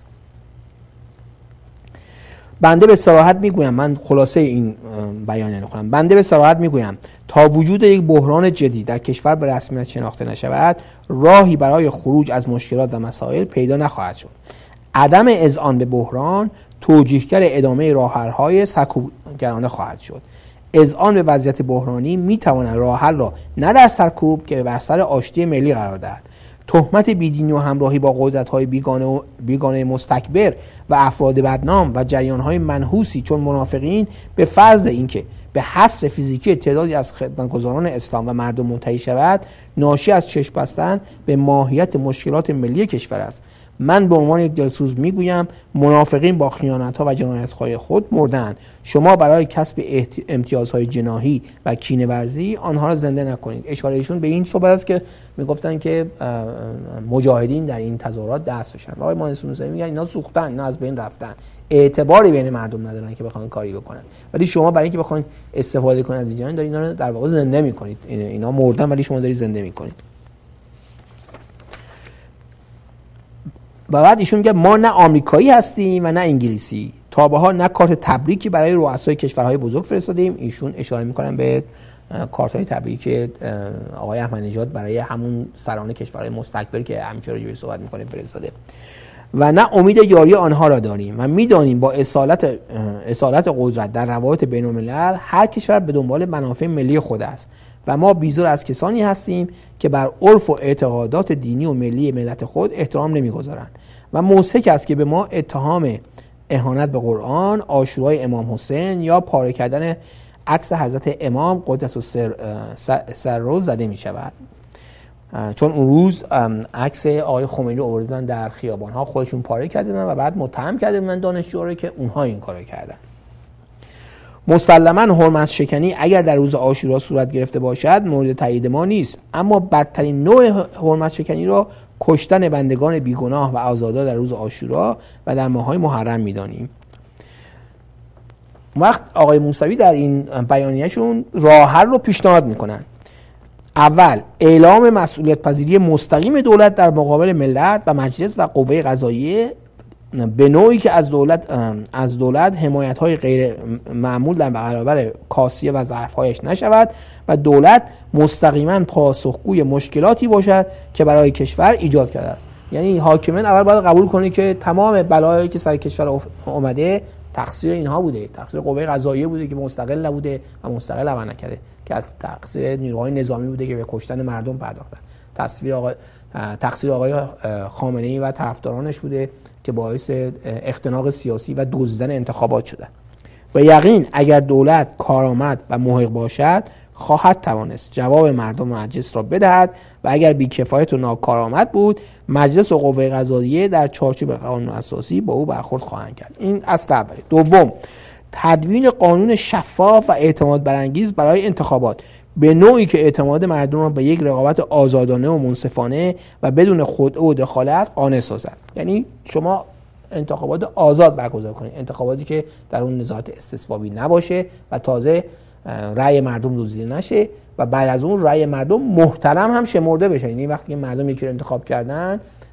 بنده به صراحت میگویم، من خلاصه این بیانیه می‌خونم، بنده به صراحت میگویم تا وجود یک بحران جدی در کشور به رسمیت شناخته نشود، راهی برای خروج از مشکلات و مسائل پیدا نخواهد شد. عدم اذعان به بحران توجیهگر ادامه راه‌حل‌های سرکوبگرانه خواهد شد. اذعان به وضعیت بحرانی می‌تواند راه حل را نه در سرکوب که بر سر آشتی ملی قرار دهد. تهمت بیدینی و همراهی با قدرت‌های بیگانه و بیگانه مستکبر و افراد بدنام و جریان‌های منحوسی چون منافقین به فرض اینکه به حصر فیزیکی تعدادی از خدمتگزاران اسلام و مردم منتهی شود، ناشی از چشم بستن به ماهیت مشکلات ملی کشور است. من به عنوان یک دلسوز میگویم منافقین با خیانت‌ها و جنایت‌های خود مردند. شما برای کسب امتیازهای جناحی و کینه‌ورزی آنها را زنده نکنید. اشارهشون به این صحبت است که میگفتن که مجاهدین در این تظاهرات دست بشن. آقای مهندس موسوی میگن اینا سوختن، اینا از بین رفتن، اعتباری بین مردم ندارن که بخوان کاری بکنن. ولی شما برای اینکه بخواید استفاده کنید از این دارید اینا رو در واقع زنده میکنید. اینا مردن ولی شما دارید زنده میکنید. و بعد ایشون میگه ما نه آمریکایی هستیم و نه انگلیسی. تا به حال نه کارت تبریکی برای رؤسای کشورهای بزرگ فرستادیم. ایشون اشاره میکنن به کارت های تبریک آقای احمدی نژاد برای همون سران کشورهای مستکبر که همیشه راجع بهش صحبت میکنیم فرستاده. و نه امید یاری آنها را داریم و میدانیم با اصالت اصالت قدرت در روابط بین الملل هر کشور به دنبال منافع ملی خود است و ما بیزار از کسانی هستیم که بر عرف و اعتقادات دینی و ملی ملت خود احترام نمیگذارند و موثق است که به ما اتهام اهانت به قرآن، عاشورای امام حسین یا پاره کردن عکس حضرت امام قدس السر سر رو زده می شود. چون اون روز عکس آقای خمینی آوردن در خیابان‌ها خودشون پاره کردن و بعد متهم کردن دانشجوها رو که اونها این کارو کردن. مسلماً حرمت شکنی اگر در روز عاشورا صورت گرفته باشد مورد تایید ما نیست، اما بدترین نوع حرمت شکنی را کشتن بندگان بیگناه و آزادا در روز عاشورا و در ماه‌های محرم می‌دانیم. وقت آقای موسوی در این بیانیه‌شون راه حل رو پیشنهاد می‌کنن. اول اعلام مسئولیت پذیری مستقیم دولت در مقابل ملت و مجلس و قوه قضاییه به نوعی که از دولت از دولت حمایت‌های غیر معمول در برابر کاسیه و ضعف‌هایش نشود و دولت مستقیما پاسخگوی مشکلاتی باشد که برای کشور ایجاد کرده است. یعنی حاکمان اول باید قبول کنه که تمام بلایایی که سر کشور اومده تقصیر اینها بوده، تقصیر قوه قضاییه بوده که مستقل نبوده و مستقل عمل نکرده، که از تقصیر نیروهای نظامی بوده که به کشتن مردم پرداختن، تصویر آقای تقصیر آقای خامنه‌ای و طرفدارانش بوده که باعث اختناق سیاسی و دزدیدن انتخابات شده. و یقین اگر دولت کارآمد و محق باشد خواهد توانست جواب مردم مجلس را بدهد و اگر بی‌کفایت و ناکارآمد بود مجلس و قوه قضاییه در چارچوب قانون اساسی با او برخورد خواهند کرد. این اصل اولی. دوم، تدوین قانون شفاف و اعتماد برانگیز برای انتخابات به نوعی که اعتماد مردم را به یک رقابت آزادانه و منصفانه و بدون خودعه و دخالت قانع سازد. یعنی شما انتخابات آزاد برگزار کنید، انتخاباتی که در اون نظارت استثبابی نباشه و تازه رأی مردم دزدیده نشه و بعد از اون رأی مردم محترم هم شمرده بشه. یعنی وقتی که مردم یکی رو انتخاب کردن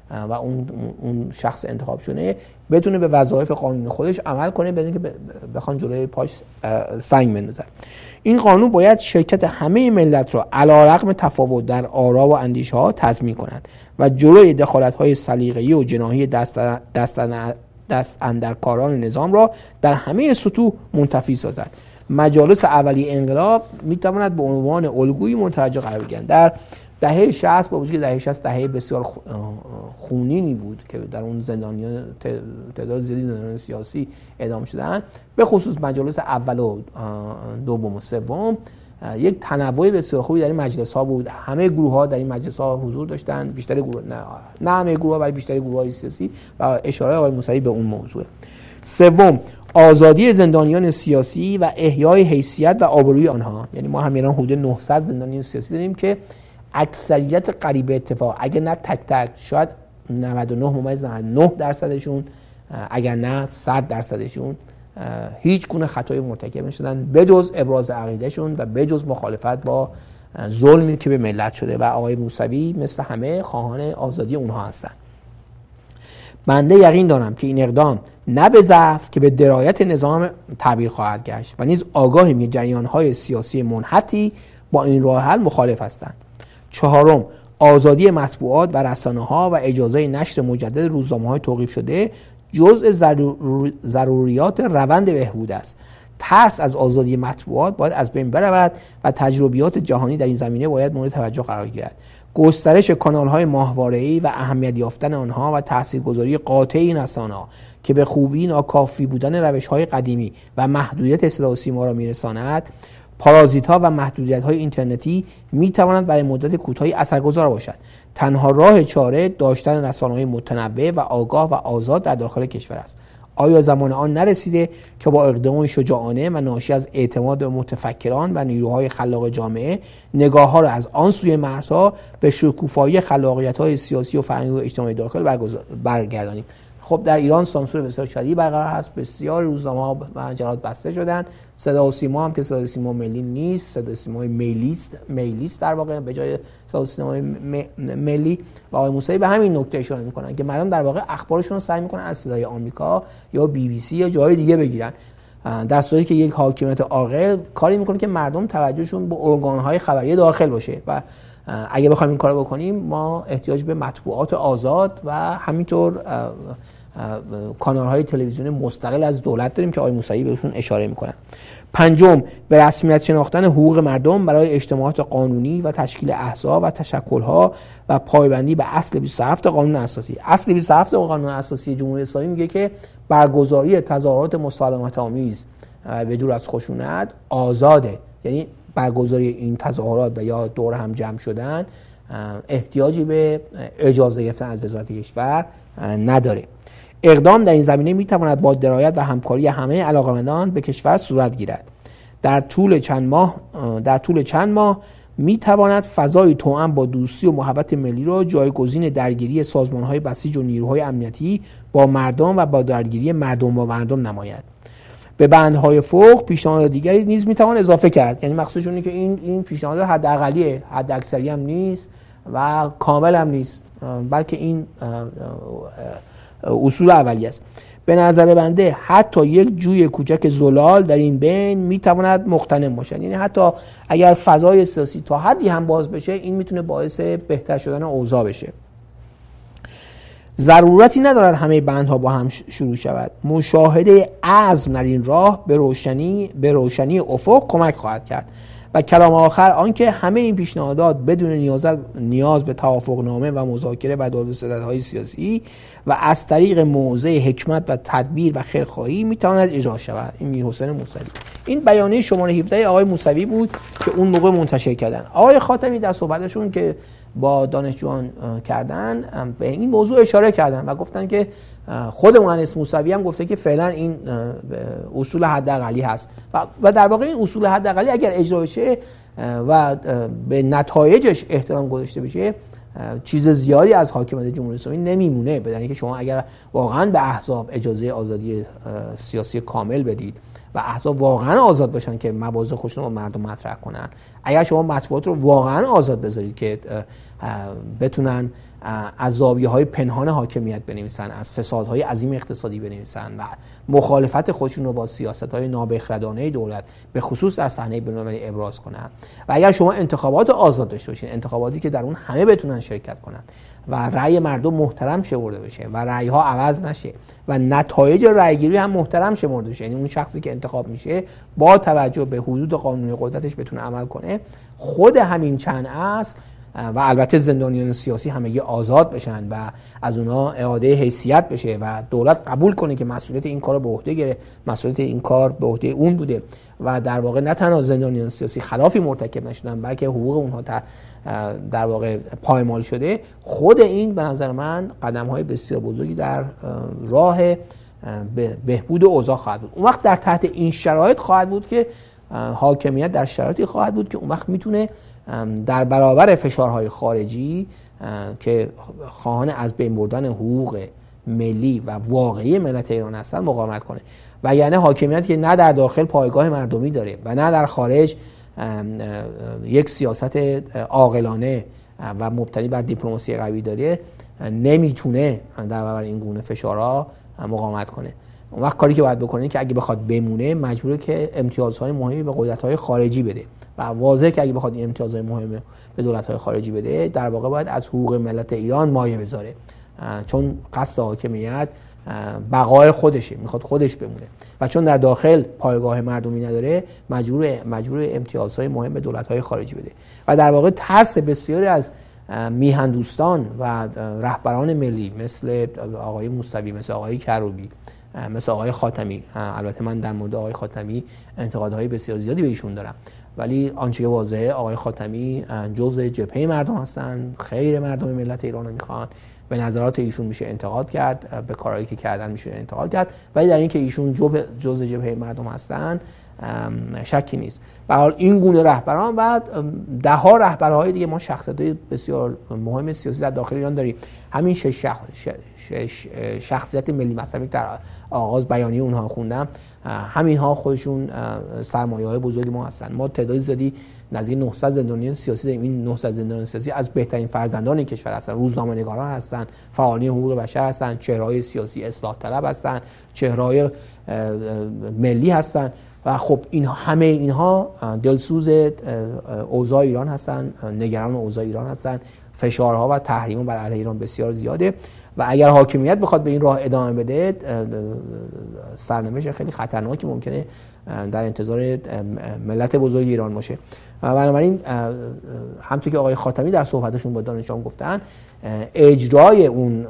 و اون اون شخص انتخاب شده بتونه به وظایف قانونی خودش عمل کنه بدون که بخوان جلوی پاش سنگ بندازن. این قانون باید شرکت همه ملت را علیرغم تفاوت در آرا و اندیشه ها تضمین کنند و جلوی دخالت های سلیقه‌ای و جناحی دست دست دست اندرکاران نظام را در همه سطوح منتفی سازد. مجالس اولیه انقلاب میتواند به عنوان الگویی متوجه قرار بگیرند. در دهه شصت با وجود که دهه شصت دهه بسیار خونینی بود که در اون زندانیان تعداد زیادی زندانیان سیاسی اعدام شدن، به خصوص مجالس اول و دوم و سوم یک تنوع بسیار خوبی در این مجلس ها بود. همه گروه ها در این مجلس ها حضور داشتن، بیشتر گروه نه نه همه گروه ها ولی بیشتر گروه های سیاسی، و اشاره آقای موسوی به اون موضوع. سوم، آزادی زندانیان سیاسی و احیای حیثیت و آبروی آنها. یعنی ما هم ایران حدود نهصد زندانی سیاسی داریم که اکثریت قریب اتفاق، اگر نه تک تک، شاید نود و نه ممیز نود و نه درصدشون، اگر نه صد درصدشون هیچ گونه خطای مرتکب نشدن بجز ابراز عقیدهشون و بجز مخالفت با ظلمی که به ملت شده، و آقای موسوی مثل همه خواهان آزادی اونها هستند. بنده یقین دارم که این اقدام نه به ضعف که به درایت نظام تعبیر خواهد گشت و نیز آگاهیم که جریان‌های سیاسی منحتی با این راه حل مخالف هستند. چهارم، آزادی مطبوعات و رسانه‌ها و اجازه نشر مجدد روزنامه‌های توقیف شده جزء ضرور... ضروریات روند بهبود است. ترس از آزادی مطبوعات باید از بین برود و تجربیات جهانی در این زمینه باید مورد توجه قرار گیرد. گسترش کانال‌های ماهواره‌ای و اهمیت یافتن آنها و تاثیرگذاری قاطع این رسانه‌ها که به خوبی ناکافی بودن روش‌های قدیمی و محدودیت صدا و سیما را می‌رساند، پارازیت‌ها و محدودیت‌های اینترنتی می‌توانند برای مدت کوتاهی اثرگذار باشد. تنها راه چاره داشتن رسانه‌های متنوع و آگاه و آزاد در داخل کشور است. آیا زمان آن نرسیده که با اقدام شجاعانه و ناشی از اعتماد به متفکران و نیروهای خلاق جامعه نگاه‌ها را از آن سوی مرزها به شکوفایی خلاقیت‌های سیاسی و فرهنگی و اجتماعی داخل برگردانیم؟ خب در ایران سانسور بسیار شدید برقرار هست، بسیار روزنامه‌ها و مجلات بسته شدن. صدا و سیما هم که صدا و سیما ملی نیست، صدا و سیما میلیست میلیست در واقع به جای صدا و سیما ملی. و آقای موسوی به همین نکته اشاره میکنن که مردم در واقع اخبارشون رو سعی میکنن از صدای آمریکا یا بی بی سی یا جای دیگه بگیرن، در صورتی که یک حاکمیت عاقل کاری میکنه که مردم توجهشون به ارگان‌های خبری داخل باشه. و اگه بخوایم این کارو بکنیم ما احتیاج به مطبوعات آزاد و همینطور کانال‌های تلویزیونی مستقل از دولت داریم که آقای موسوی بهشون اشاره میکنن. پنجم، به رسمیت شناختن حقوق مردم برای اجتماعات قانونی و تشکیل احزاب و تشکل‌ها و پایبندی به اصل بیست و هفت قانون اساسی. اصل بیست و هفت قانون اساسی جمهوری اسلامی میگه که برگزاری تظاهرات مسالمت‌آمیز به دور از خشونت آزاده، یعنی برگزاری این تظاهرات و یا دور هم جمع شدن احتیاجی به اجازه گرفتن از وزارت کشور نداره. اقدام در این زمینه میتواند با درایت و همکاری همه علاقه‌مندان به کشور صورت گیرد. در طول چند ماه در طول چند ماه میتواند فضای توأم با دوستی و محبت ملی را جایگزین درگیری سازمان‌های بسیج و نیروهای امنیتی با مردم و با درگیری مردم با مردم نماید. به بندهای فوق پیشنهاد دیگری نیز میتوان اضافه کرد. یعنی مقصودش اینه که این این پیشنهاد حداقلیه، حد اکثری هم نیست و کامل هم نیست، بلکه این اصول اولیه است. به نظر بنده حتی یک جوی کوچک زلال در این بین میتواند مغتنم باشد. یعنی حتی اگر فضای سیاسی تا حدی هم باز بشه، این میتونه باعث بهتر شدن اوضاع بشه. ضرورتی ندارد همه بندها با هم شروع شود. مشاهده عزم در این راه به روشنی به روشنی افق کمک خواهد کرد. و کلام آخر آنکه همه این پیشنهادات بدون نیاز نیاز به توافقنامه و مذاکره و داد و ستدهای سیاسی و از طریق موضع حکمت و تدبیر و خیرخواهی میتواند اجرا شود. این میرحسین موسوی. این بیانیه شماره هفده آقای موسوی بود که اون موقع منتشر کردن. آقای خاتمی در صحبتشون که با دانشجویان کردن به این موضوع اشاره کردن و گفتن که خود مهندس موسوی هم گفته که فعلا این اصول حداقلی هست و در واقع این اصول حداقلی اگر اجرا بشه و به نتایجش احترام گذاشته بشه، چیز زیادی از حاکمیت جمهوری اسلامی نمیمونه. بدون اینکه شما اگر واقعا به احزاب اجازه آزادی سیاسی کامل بدید و احزاب واقعا آزاد باشن که مواضع خودشون رو با مردم مطرح کنن، اگر شما مطبوعات رو واقعا آزاد بذارید که بتونن از زاویه‌های پنهان حاکمیت بنویسن، از فسادهای عظیم اقتصادی بنویسن و مخالفت خودشون رو با سیاست‌های نابخردانه دولت به خصوص در صحنه بین‌المللی ابراز کنن. و اگر شما انتخابات آزاد داشته باشین، انتخاباتی که در اون همه بتونن شرکت کنن و رأی مردم محترم شمرده بشه و رأی‌ها عوض نشه و نتایج رأیگیری هم محترم شمرده بشه، یعنی اون شخصی که انتخاب میشه با توجه به حدود قانونی قدرتش بتونه عمل کنه، خود همین چند اصل و البته زندانیان سیاسی همگی آزاد بشن و از اونها اعاده حیثیت بشه و دولت قبول کنه که مسئولیت این کار رو به عهده گرفت، مسئولیت این کار به عهده اون بوده و در واقع نه تنها زندانیان سیاسی خلافی مرتکب نشدن بلکه حقوق اونها در واقع پایمال شده. خود این به نظر من قدم‌های بسیار بزرگی در راه بهبود اوضاع خواهد بود. اون وقت در تحت این شرایط خواهد بود که حاکمیت در شرایطی خواهد بود که اون وقت میتونه در برابر فشارهای خارجی که خواهان از بین بردن حقوق ملی و واقعی ملت ایران هستن مقاومت کنه. و یعنی حاکمیت که نه در داخل پایگاه مردمی داره و نه در خارج یک سیاست عاقلانه و مبتنی بر دیپلماسی قوی داره، نمیتونه در برابر این گونه فشارها مقاومت کنه. اون وقت کاری که باید بکنه این که اگه بخواد بمونه مجبوره که امتیازهای مهمی به قدرت‌های خارجی بده و واضحه که اگه بخواد این امتیازهای مهم به دولت‌های خارجی بده در واقع باید از حقوق ملت ایران مایه بذاره، چون قصد حاکمیت بقای خودشه، میخواد خودش بمونه و چون در داخل پایگاه مردمی نداره مجبور مجبور امتیازهای مهم به دولت‌های خارجی بده و در واقع ترس بسیاری از میهندوستان و رهبران ملی مثل آقای موسوی، مثل آقای کروبی، مثل آقای خاتمی، البته من در مورد آقای خاتمی انتقادهای بسیار زیادی به ایشون دارم، ولی آنچه که واضحه آقای خاتمی جزء جبهه مردم هستن، خیر مردم ملت ایران رو میخوان، به نظرات ایشون میشه انتقاد کرد، به کارهایی که کردن میشه انتقاد کرد، ولی در اینکه ایشون جزء جبهه مردم هستن شکی نیست. به حال این گونه رهبران و ده ها رهبرهای دیگه ما شخصیت‌های بسیار مهم سیاسی در داخل ایران داریم. همین شش, شخص شش شخصیت ملی مذهبی در آغاز بیانیه اونها خوندم، همین ها خودشون سرمایه‌های بزرگی ما هستن. ما تعداد زیادی نزدیک نهصد زندانی سیاسی داریم. این نهصد زندانی سیاسی از بهترین فرزندان کشور هستن، روزنامه‌نگاران هستن، فعالین حقوق بشر هستن، چهره‌های سیاسی اصلاح طلب هستن، چهره‌های ملی هستن و خب این همه اینها دلسوز اوضاع ایران هستن، نگران اوضاع ایران هستن. فشارها و تحریم‌ها بر علیه ایران بسیار زیاده و اگر حاکمیت بخواد به این راه ادامه بده سرنوشت خیلی خطرناکی ممکنه در انتظار ملت بزرگ ایران باشه. بنابراین همونطور که آقای خاتمی در صحبتشون با دانشجویان گفتن، اجرای اون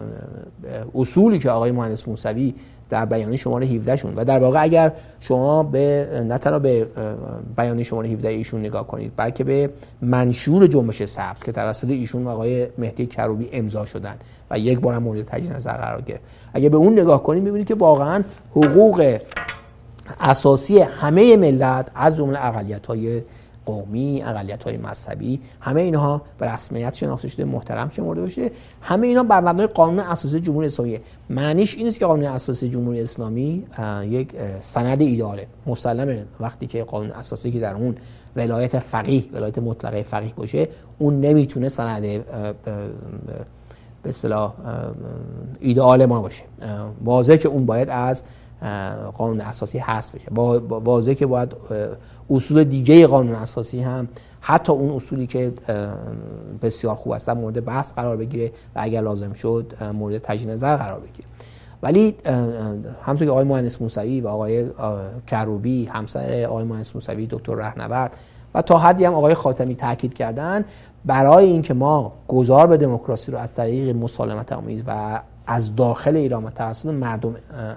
اصولی که آقای مهندس موسوی در بیانیه شماره هفده شون و در واقع اگر شما به نه تنها به بیانیه شماره هفده ایشون نگاه کنید بلکه به منشور جنبش سبز که توسط ایشون و آقای مهدی کروبی امضا شدن و یک بار هم مورد تجدید نظر قرار گرفت، اگه به اون نگاه کنید می‌بینید که واقعاً حقوق اساسی همه ملت از جمله اقلیت‌های قومی، اقلیت‌های مذهبی، همه اینها به رسمیت شناخته شده، محترم شمرده بشه. همه اینا بر مبنای قانون اساسی جمهوری اسلامی. معنیش این نیست که قانون اساسی جمهوری اسلامی یک سند ایدئاله. مسلمه وقتی که قانون اساسی که در اون ولایت فقیه، ولایت مطلقه فقیه باشه، اون نمیتونه سند به اصطلاح ایدئال ما باشه. واضحه که اون باید از قانون اساسی حذف بشه. واضحه که باید اصول دیگه قانون اساسی هم، حتی اون اصولی که بسیار خوب هستن، مورد بحث قرار بگیره و اگر لازم شد مورد تجدید نظر قرار بگیره. ولی همونطور که آقای مهندس موسوی و آقای کروبی، همسر آقای مهندس موسوی دکتر رهنورد و تا حدی هم آقای خاتمی تاکید کردن، برای اینکه ما گذار به دموکراسی رو از طریق مسالمت آمیز و از داخل ایران و توسط مردم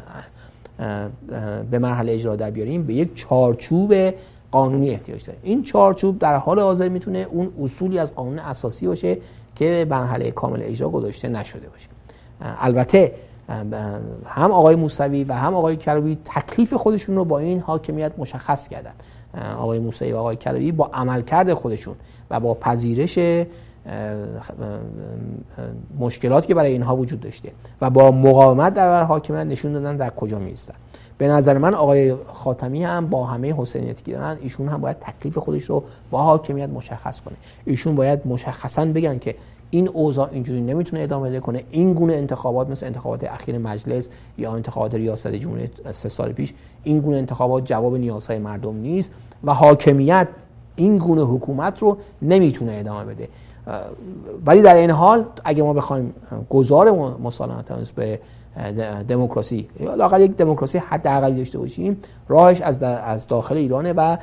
به مرحله اجرا در بیاریم، به یک چارچوب قانونی احتیاج داریم. این چارچوب در حال حاضر میتونه اون اصولی از قانون اساسی باشه که به مرحله کامل اجرا گذاشته نشده باشه. البته هم آقای موسوی و هم آقای کروبی تکلیف خودشون رو با این حاکمیت مشخص کردن. آقای موسوی و آقای کروبی با عملکرد خودشون و با پذیرش مشکلاتی که برای اینها وجود داشته و با مقاومت در برابر حاکمیت نشون دادن در کجا میستن. به نظر من آقای خاتمی هم با همه حسینیتی که دارن، ایشون هم باید تکلیف خودش رو با حاکمیت مشخص کنه. ایشون باید مشخصا بگن که این اوضاع اینجوری نمیتونه ادامه بده کنه. این گونه انتخابات مثل انتخابات اخیر مجلس یا انتخابات ریاست جمهوری سه سال پیش، این گونه انتخابات جواب نیازهای مردم نیست و حاکمیت این گونه حکومت رو نمیتونه ادامه بده. ولی در این حال اگه ما بخوایم گذار مسالمت به دموکراسی یا لااقل یک دموکراسی حداقل داشته باشیم، راهش از از داخل ایرانه و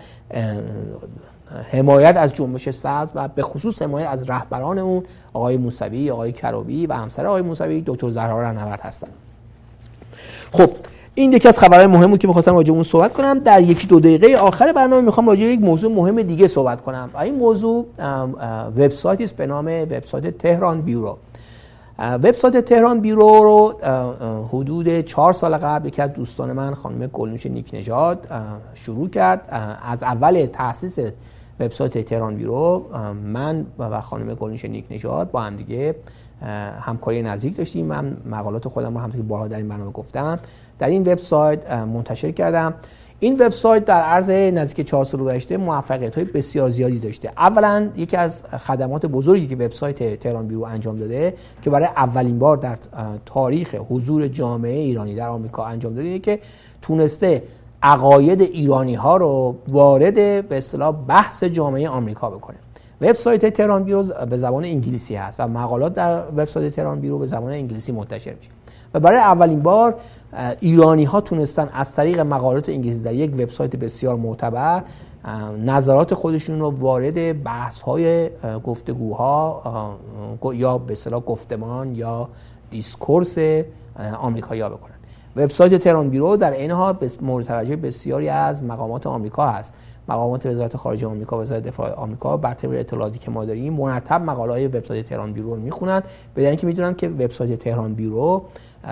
حمایت از جنبش سبز و به خصوص حمایت از رهبران اون، آقای موسوی، آقای کرابی و همسر آقای موسوی دکتر زهرا رهنورد هستند. خب این یکی از خبرهای مهم بود که می‌خواستم راجع به اون صحبت کنم. در یکی دو دقیقه آخر برنامه می‌خوام راجع به یک موضوع مهم دیگه صحبت کنم و این موضوع وبسایتی است به نام وبسایت تهران بیورو. وبسایت تهران بیورو رو حدود چهار سال قبل یکی از دوستان من خانم گلنوش نیک نژاد شروع کرد. از اول تأسیس وبسایت تهران بیورو من و خانم گلنوش نیک نژاد با هم دیگه همکاری نزدیک داشتیم. من مقالات خودم رو همونطور که بارها در این برنامه گفتم در این وبسایت منتشر کردم. این وبسایت در عرض نزدیک چهار سال گذشته موفقیت‌های بسیار زیادی داشته. اولا یکی از خدمات بزرگی که وبسایت تهران بیورو انجام داده که برای اولین بار در تاریخ حضور جامعه ایرانی در آمریکا انجام داده اینه که تونسته عقاید ایرانی‌ها رو وارد به اصطلاح بحث جامعه آمریکا بکنه. وبسایت تهران بیورو به زبان انگلیسی هست و مقالات در وبسایت تهران بیورو به زبان انگلیسی منتشر میشه و برای اولین بار ایرانی ها تونستن از طریق مقالات انگلیسی در یک وبسایت بسیار معتبر نظرات خودشون رو وارد بحث های گفتگوها یا به اصطلاح گفتمان یا دیسکورس آمریکایی‌ها بکنن. وبسایت تهران بیورو در این حال مورد توجه بسیاری از مقامات آمریکا هست. مقامات وزارت خارجه آمریکا، وزارت دفاع آمریکا بر طبق اطلاعاتی که ما داریم مرتب مقاله‌های وبسایت تهران بیورو رو میخونن، به اینکه میدونن که وبسایت تهران بیورو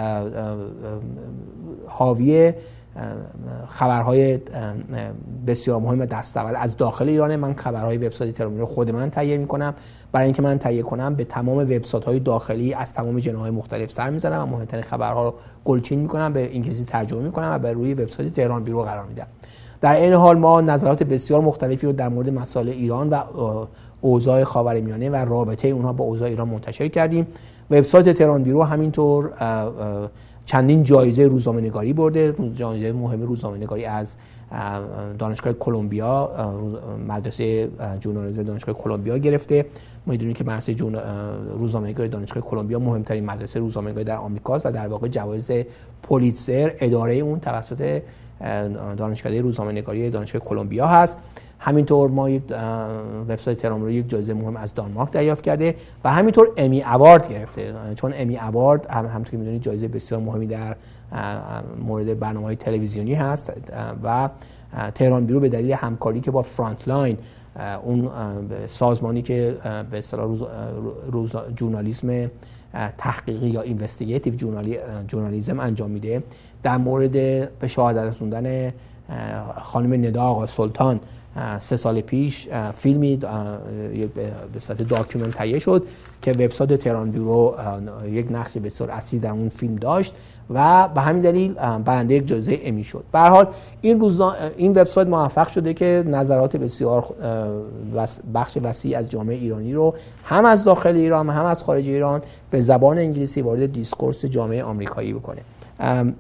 حاوی خبرهای بسیار مهم دست اول از داخل ایرانه. من خبرهای وبسایت تهران بیورو خود من تهیه میکنم. برای اینکه من تهیه کنم به تمام وبسایت‌های داخلی از تمام جناح‌های مختلف سر میزنم و مهمترین خبرها رو گلچین میکنم، به انگلیسی ترجمه میکنم و به روی وبسایت تهران بیورو قرار میدم. در این حال ما نظرات بسیار مختلفی رو در مورد مسائل ایران و اوضاع خاورمیانه و رابطه اونها با اوضاع ایران منتشر کردیم. وبسایت تهران بیورو همینطور چندین جایزه روزنامه‌نگاری برده، جایزه مهم روزنامه‌نگاری از دانشگاه کلمبیا، مدرسه ژورنالیسم دانشگاه کلمبیا گرفته. ما می‌دونیم که مدرسه روزنامه‌نگاری دانشگاه کلمبیا مهمترین مدرسه روزنامه‌نگاری در آمریکاست و در واقع جوایز پولیتزر اداره اون توسط دانشکده روزنامه‌نگاری دانشگاه کلمبیا هست. همینطور ما یک وبسایت تهران بیورو یک جایزه مهم از دانمارک دریافت کرده و همینطور امی اوارد گرفته، چون امی اوارد هم همونطور که می‌دونید جایزه بسیار مهمی در مورد برنامه‌های تلویزیونی هست و تهران بیورو به دلیل همکاری که با فرانتلاین، اون سازمانی که به اصطلاح روز, روز ژورنالیسم تحقیقی یا اینوستیگیتیو ژورنالیسم انجام میده، در مورد به شهادت رسوندن خانم ندا آقا سلطان سه سال پیش فیلمی به صورت داکیومنت تهیه شد که وبسایت تهران بیورو یک نقش بسیار اصلی در اون فیلم داشت و به همین دلیل برنده یک جایزه امی شد. به هر حال این روزنا... این وبسایت موفق شده که نظرات بسیار بخش وسیع از جامعه ایرانی رو هم از داخل ایران هم از خارج ایران به زبان انگلیسی وارد دیسکورس جامعه آمریکایی بکنه. ام...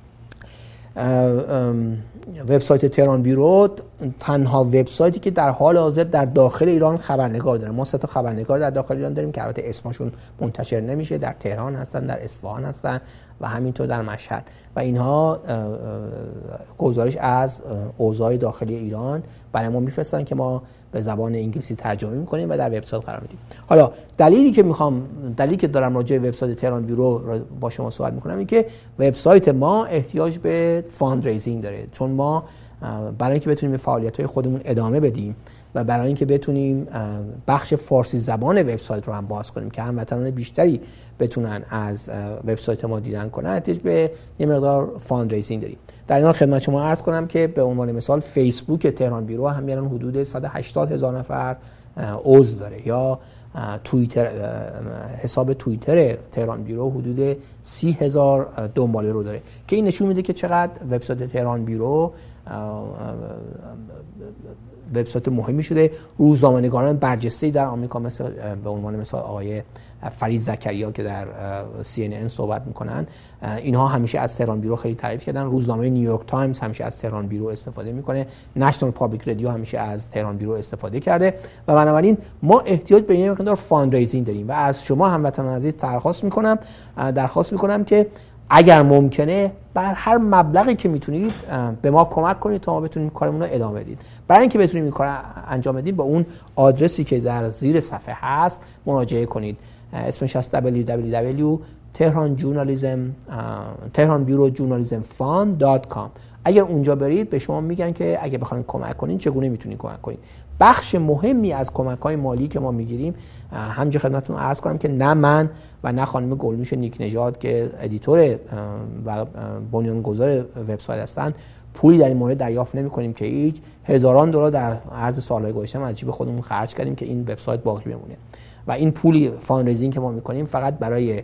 وبسایت تهران بیورو تنها وبسایتی که در حال حاضر در داخل ایران خبرنگار داره. ما سه تا خبرنگار در داخل ایران داریم که البته اسمشون منتشر نمیشه، در تهران هستن، در اصفهان هستن و همینطور در مشهد و اینها گزارش از اوضاع داخلی ایران برای ما میفرستن که ما به زبان انگلیسی ترجمه میکنیم و در وبسایت قرار میدیم. حالا دلیلی که میخوام دلیلی که دارم راجع به وبسایت تهران بیورو با شما صحبت میکنم این که وبسایت ما احتیاج به فاند ریزینگ داره، چون ما برای اینکه بتونیم به فعالیت‌های خودمون ادامه بدیم و برای اینکه بتونیم بخش فارسی زبان وبسایت رو هم باز کنیم که هموطنان بیشتری بتونن از وبسایت ما دیدن کنن، احتیاج به یه مقدار فاند ریزینگ داریم. در این حال خدمت شما عرض کنم که به عنوان مثال فیسبوک تهران بیرو هم میرن حدود صد و هشتاد هزار نفر عضو داره، یا توییتر، حساب توییتر تهران بیرو حدود سی هزار دنباله رو داره که این نشون میده که چقدر وبسایت تهران بیرو وبسایت مهمی شده. روزنامه‌نگاران برجسته‌ای در آمریکا مثل به عنوان مثال آقای فرید زکریا که در سی ان ان صحبت میکنن، اینها همیشه از تهران بیرو خیلی تعریف کردن. روزنامه نیویورک تایمز همیشه از تهران بیرو استفاده میکنه. نشنال پابلیک رادیو همیشه از تهران بیرو استفاده کرده و بنابراین ما احتیاج به یک مقدار فاندریزینگ داریم و از شما هموطنان عزیز درخواست میکنم درخواست میکنم که اگر ممکنه بر هر مبلغی که میتونید به ما کمک کنید تا ما بتونیم کارمون رو ادامه بدیم. برای اینکه بتونیم این کار انجام بدیم با اون آدرسی که در زیر صفحه هست مراجعه کنید. اسمش هست دبلیو دبلیو دبلیو دات تهران جورنالیسم تهران بیرو جورنالیسم فاند دات کام. اگر اونجا برید به شما میگن که اگه بخواید کمک کنین چگونه میتونید کمک کنید. بخش مهمی از کمک‌های مالی که ما میگیریم، همینجا خدمتتون عرض کنم که نه من و نه خانم گلنوش نیک نژاد که ادیتور و بنیانگذار وبسایت هستن پولی در این مورد دریافت نمی‌کنیم که هیچ. هزاران دلار در عرض سال‌های گذشته از جیب خودمون خرج کردیم که این وبسایت باقی بمونه و این پولی فاندریزینگ که ما می‌کنیم فقط برای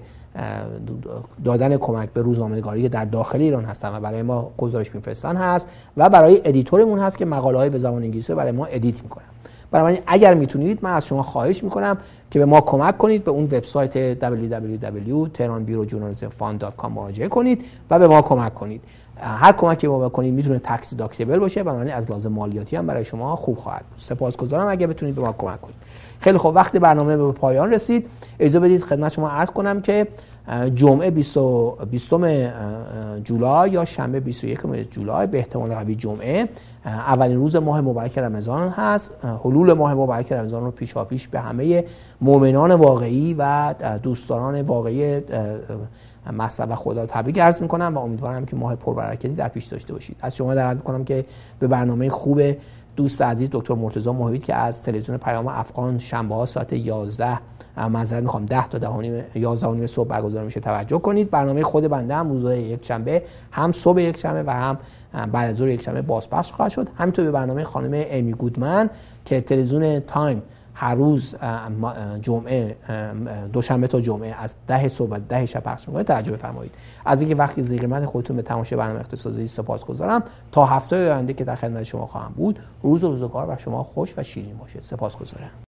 دادن کمک به روزنامه‌نگاری در داخل ایران هستن و برای ما گزارش می‌فرستن هست و برای ادیتورمون هست که مقاله‌های به زبان انگلیسی برای ما ادیت می‌کنن. بنابراین اگر میتونید من از شما خواهش میکنم که به ما کمک کنید، به اون وبسایت دبلیو دبلیو دبلیو دات تهران بیرو جورنالیسم فاند دات کام مراجعه کنید و به ما کمک کنید. هر کمکی ما بکنید میتونه تکس دیداکتیبل باشه، بنابراین از لحاظ مالیاتی هم برای شما خوب خواهد بود. سپاسگزارم اگر بتونید به ما کمک کنید. خیلی خوب، وقت برنامه به پایان رسید. اجازه بدید خدمت شما عرض کنم که جمعه بیستم جولای یا شنبه بیست و یکم جولای به احتمال قوی جمعه اولین روز ماه مبارک رمضان هست. حلول ماه مبارک رمضان رو پیشاپیش به همه مؤمنان واقعی و دوستداران واقعی مصلح خدا تبریک عرض میکنم و امیدوارم که ماه پربرکتی در پیش داشته باشید. از شما دعوت میکنم که به برنامه خوب دوست عزیز دکتر مرتضی موحید که از تلویزیون پیام افغان شنبه ها ساعت یازده معذرت میخوام ده تا ده و نیم یازده و نیم صبح برگزار میشه توجه کنید. برنامه خود بنده هم روزهای یک شنبه هم صبح یک شنبه و هم بعد از ظهر یک شنبه بازپخش خواهد شد. همینطور به برنامه خانم امی گودمن که تلویزیون تایم هر روز جمعه دوشنبه تا جمعه از ده صبح تا ده شب پخش می‌کنه توجه بفرمایید. از اینکه وقتی ذی قیمت خودتون به تماشای برنامه اقتصادی سپاسگزارم. تا هفته آینده که در خدمت شما خواهم بود. روز و روزگار بر شما خوش و شیرین باشه. سپاسگزارم.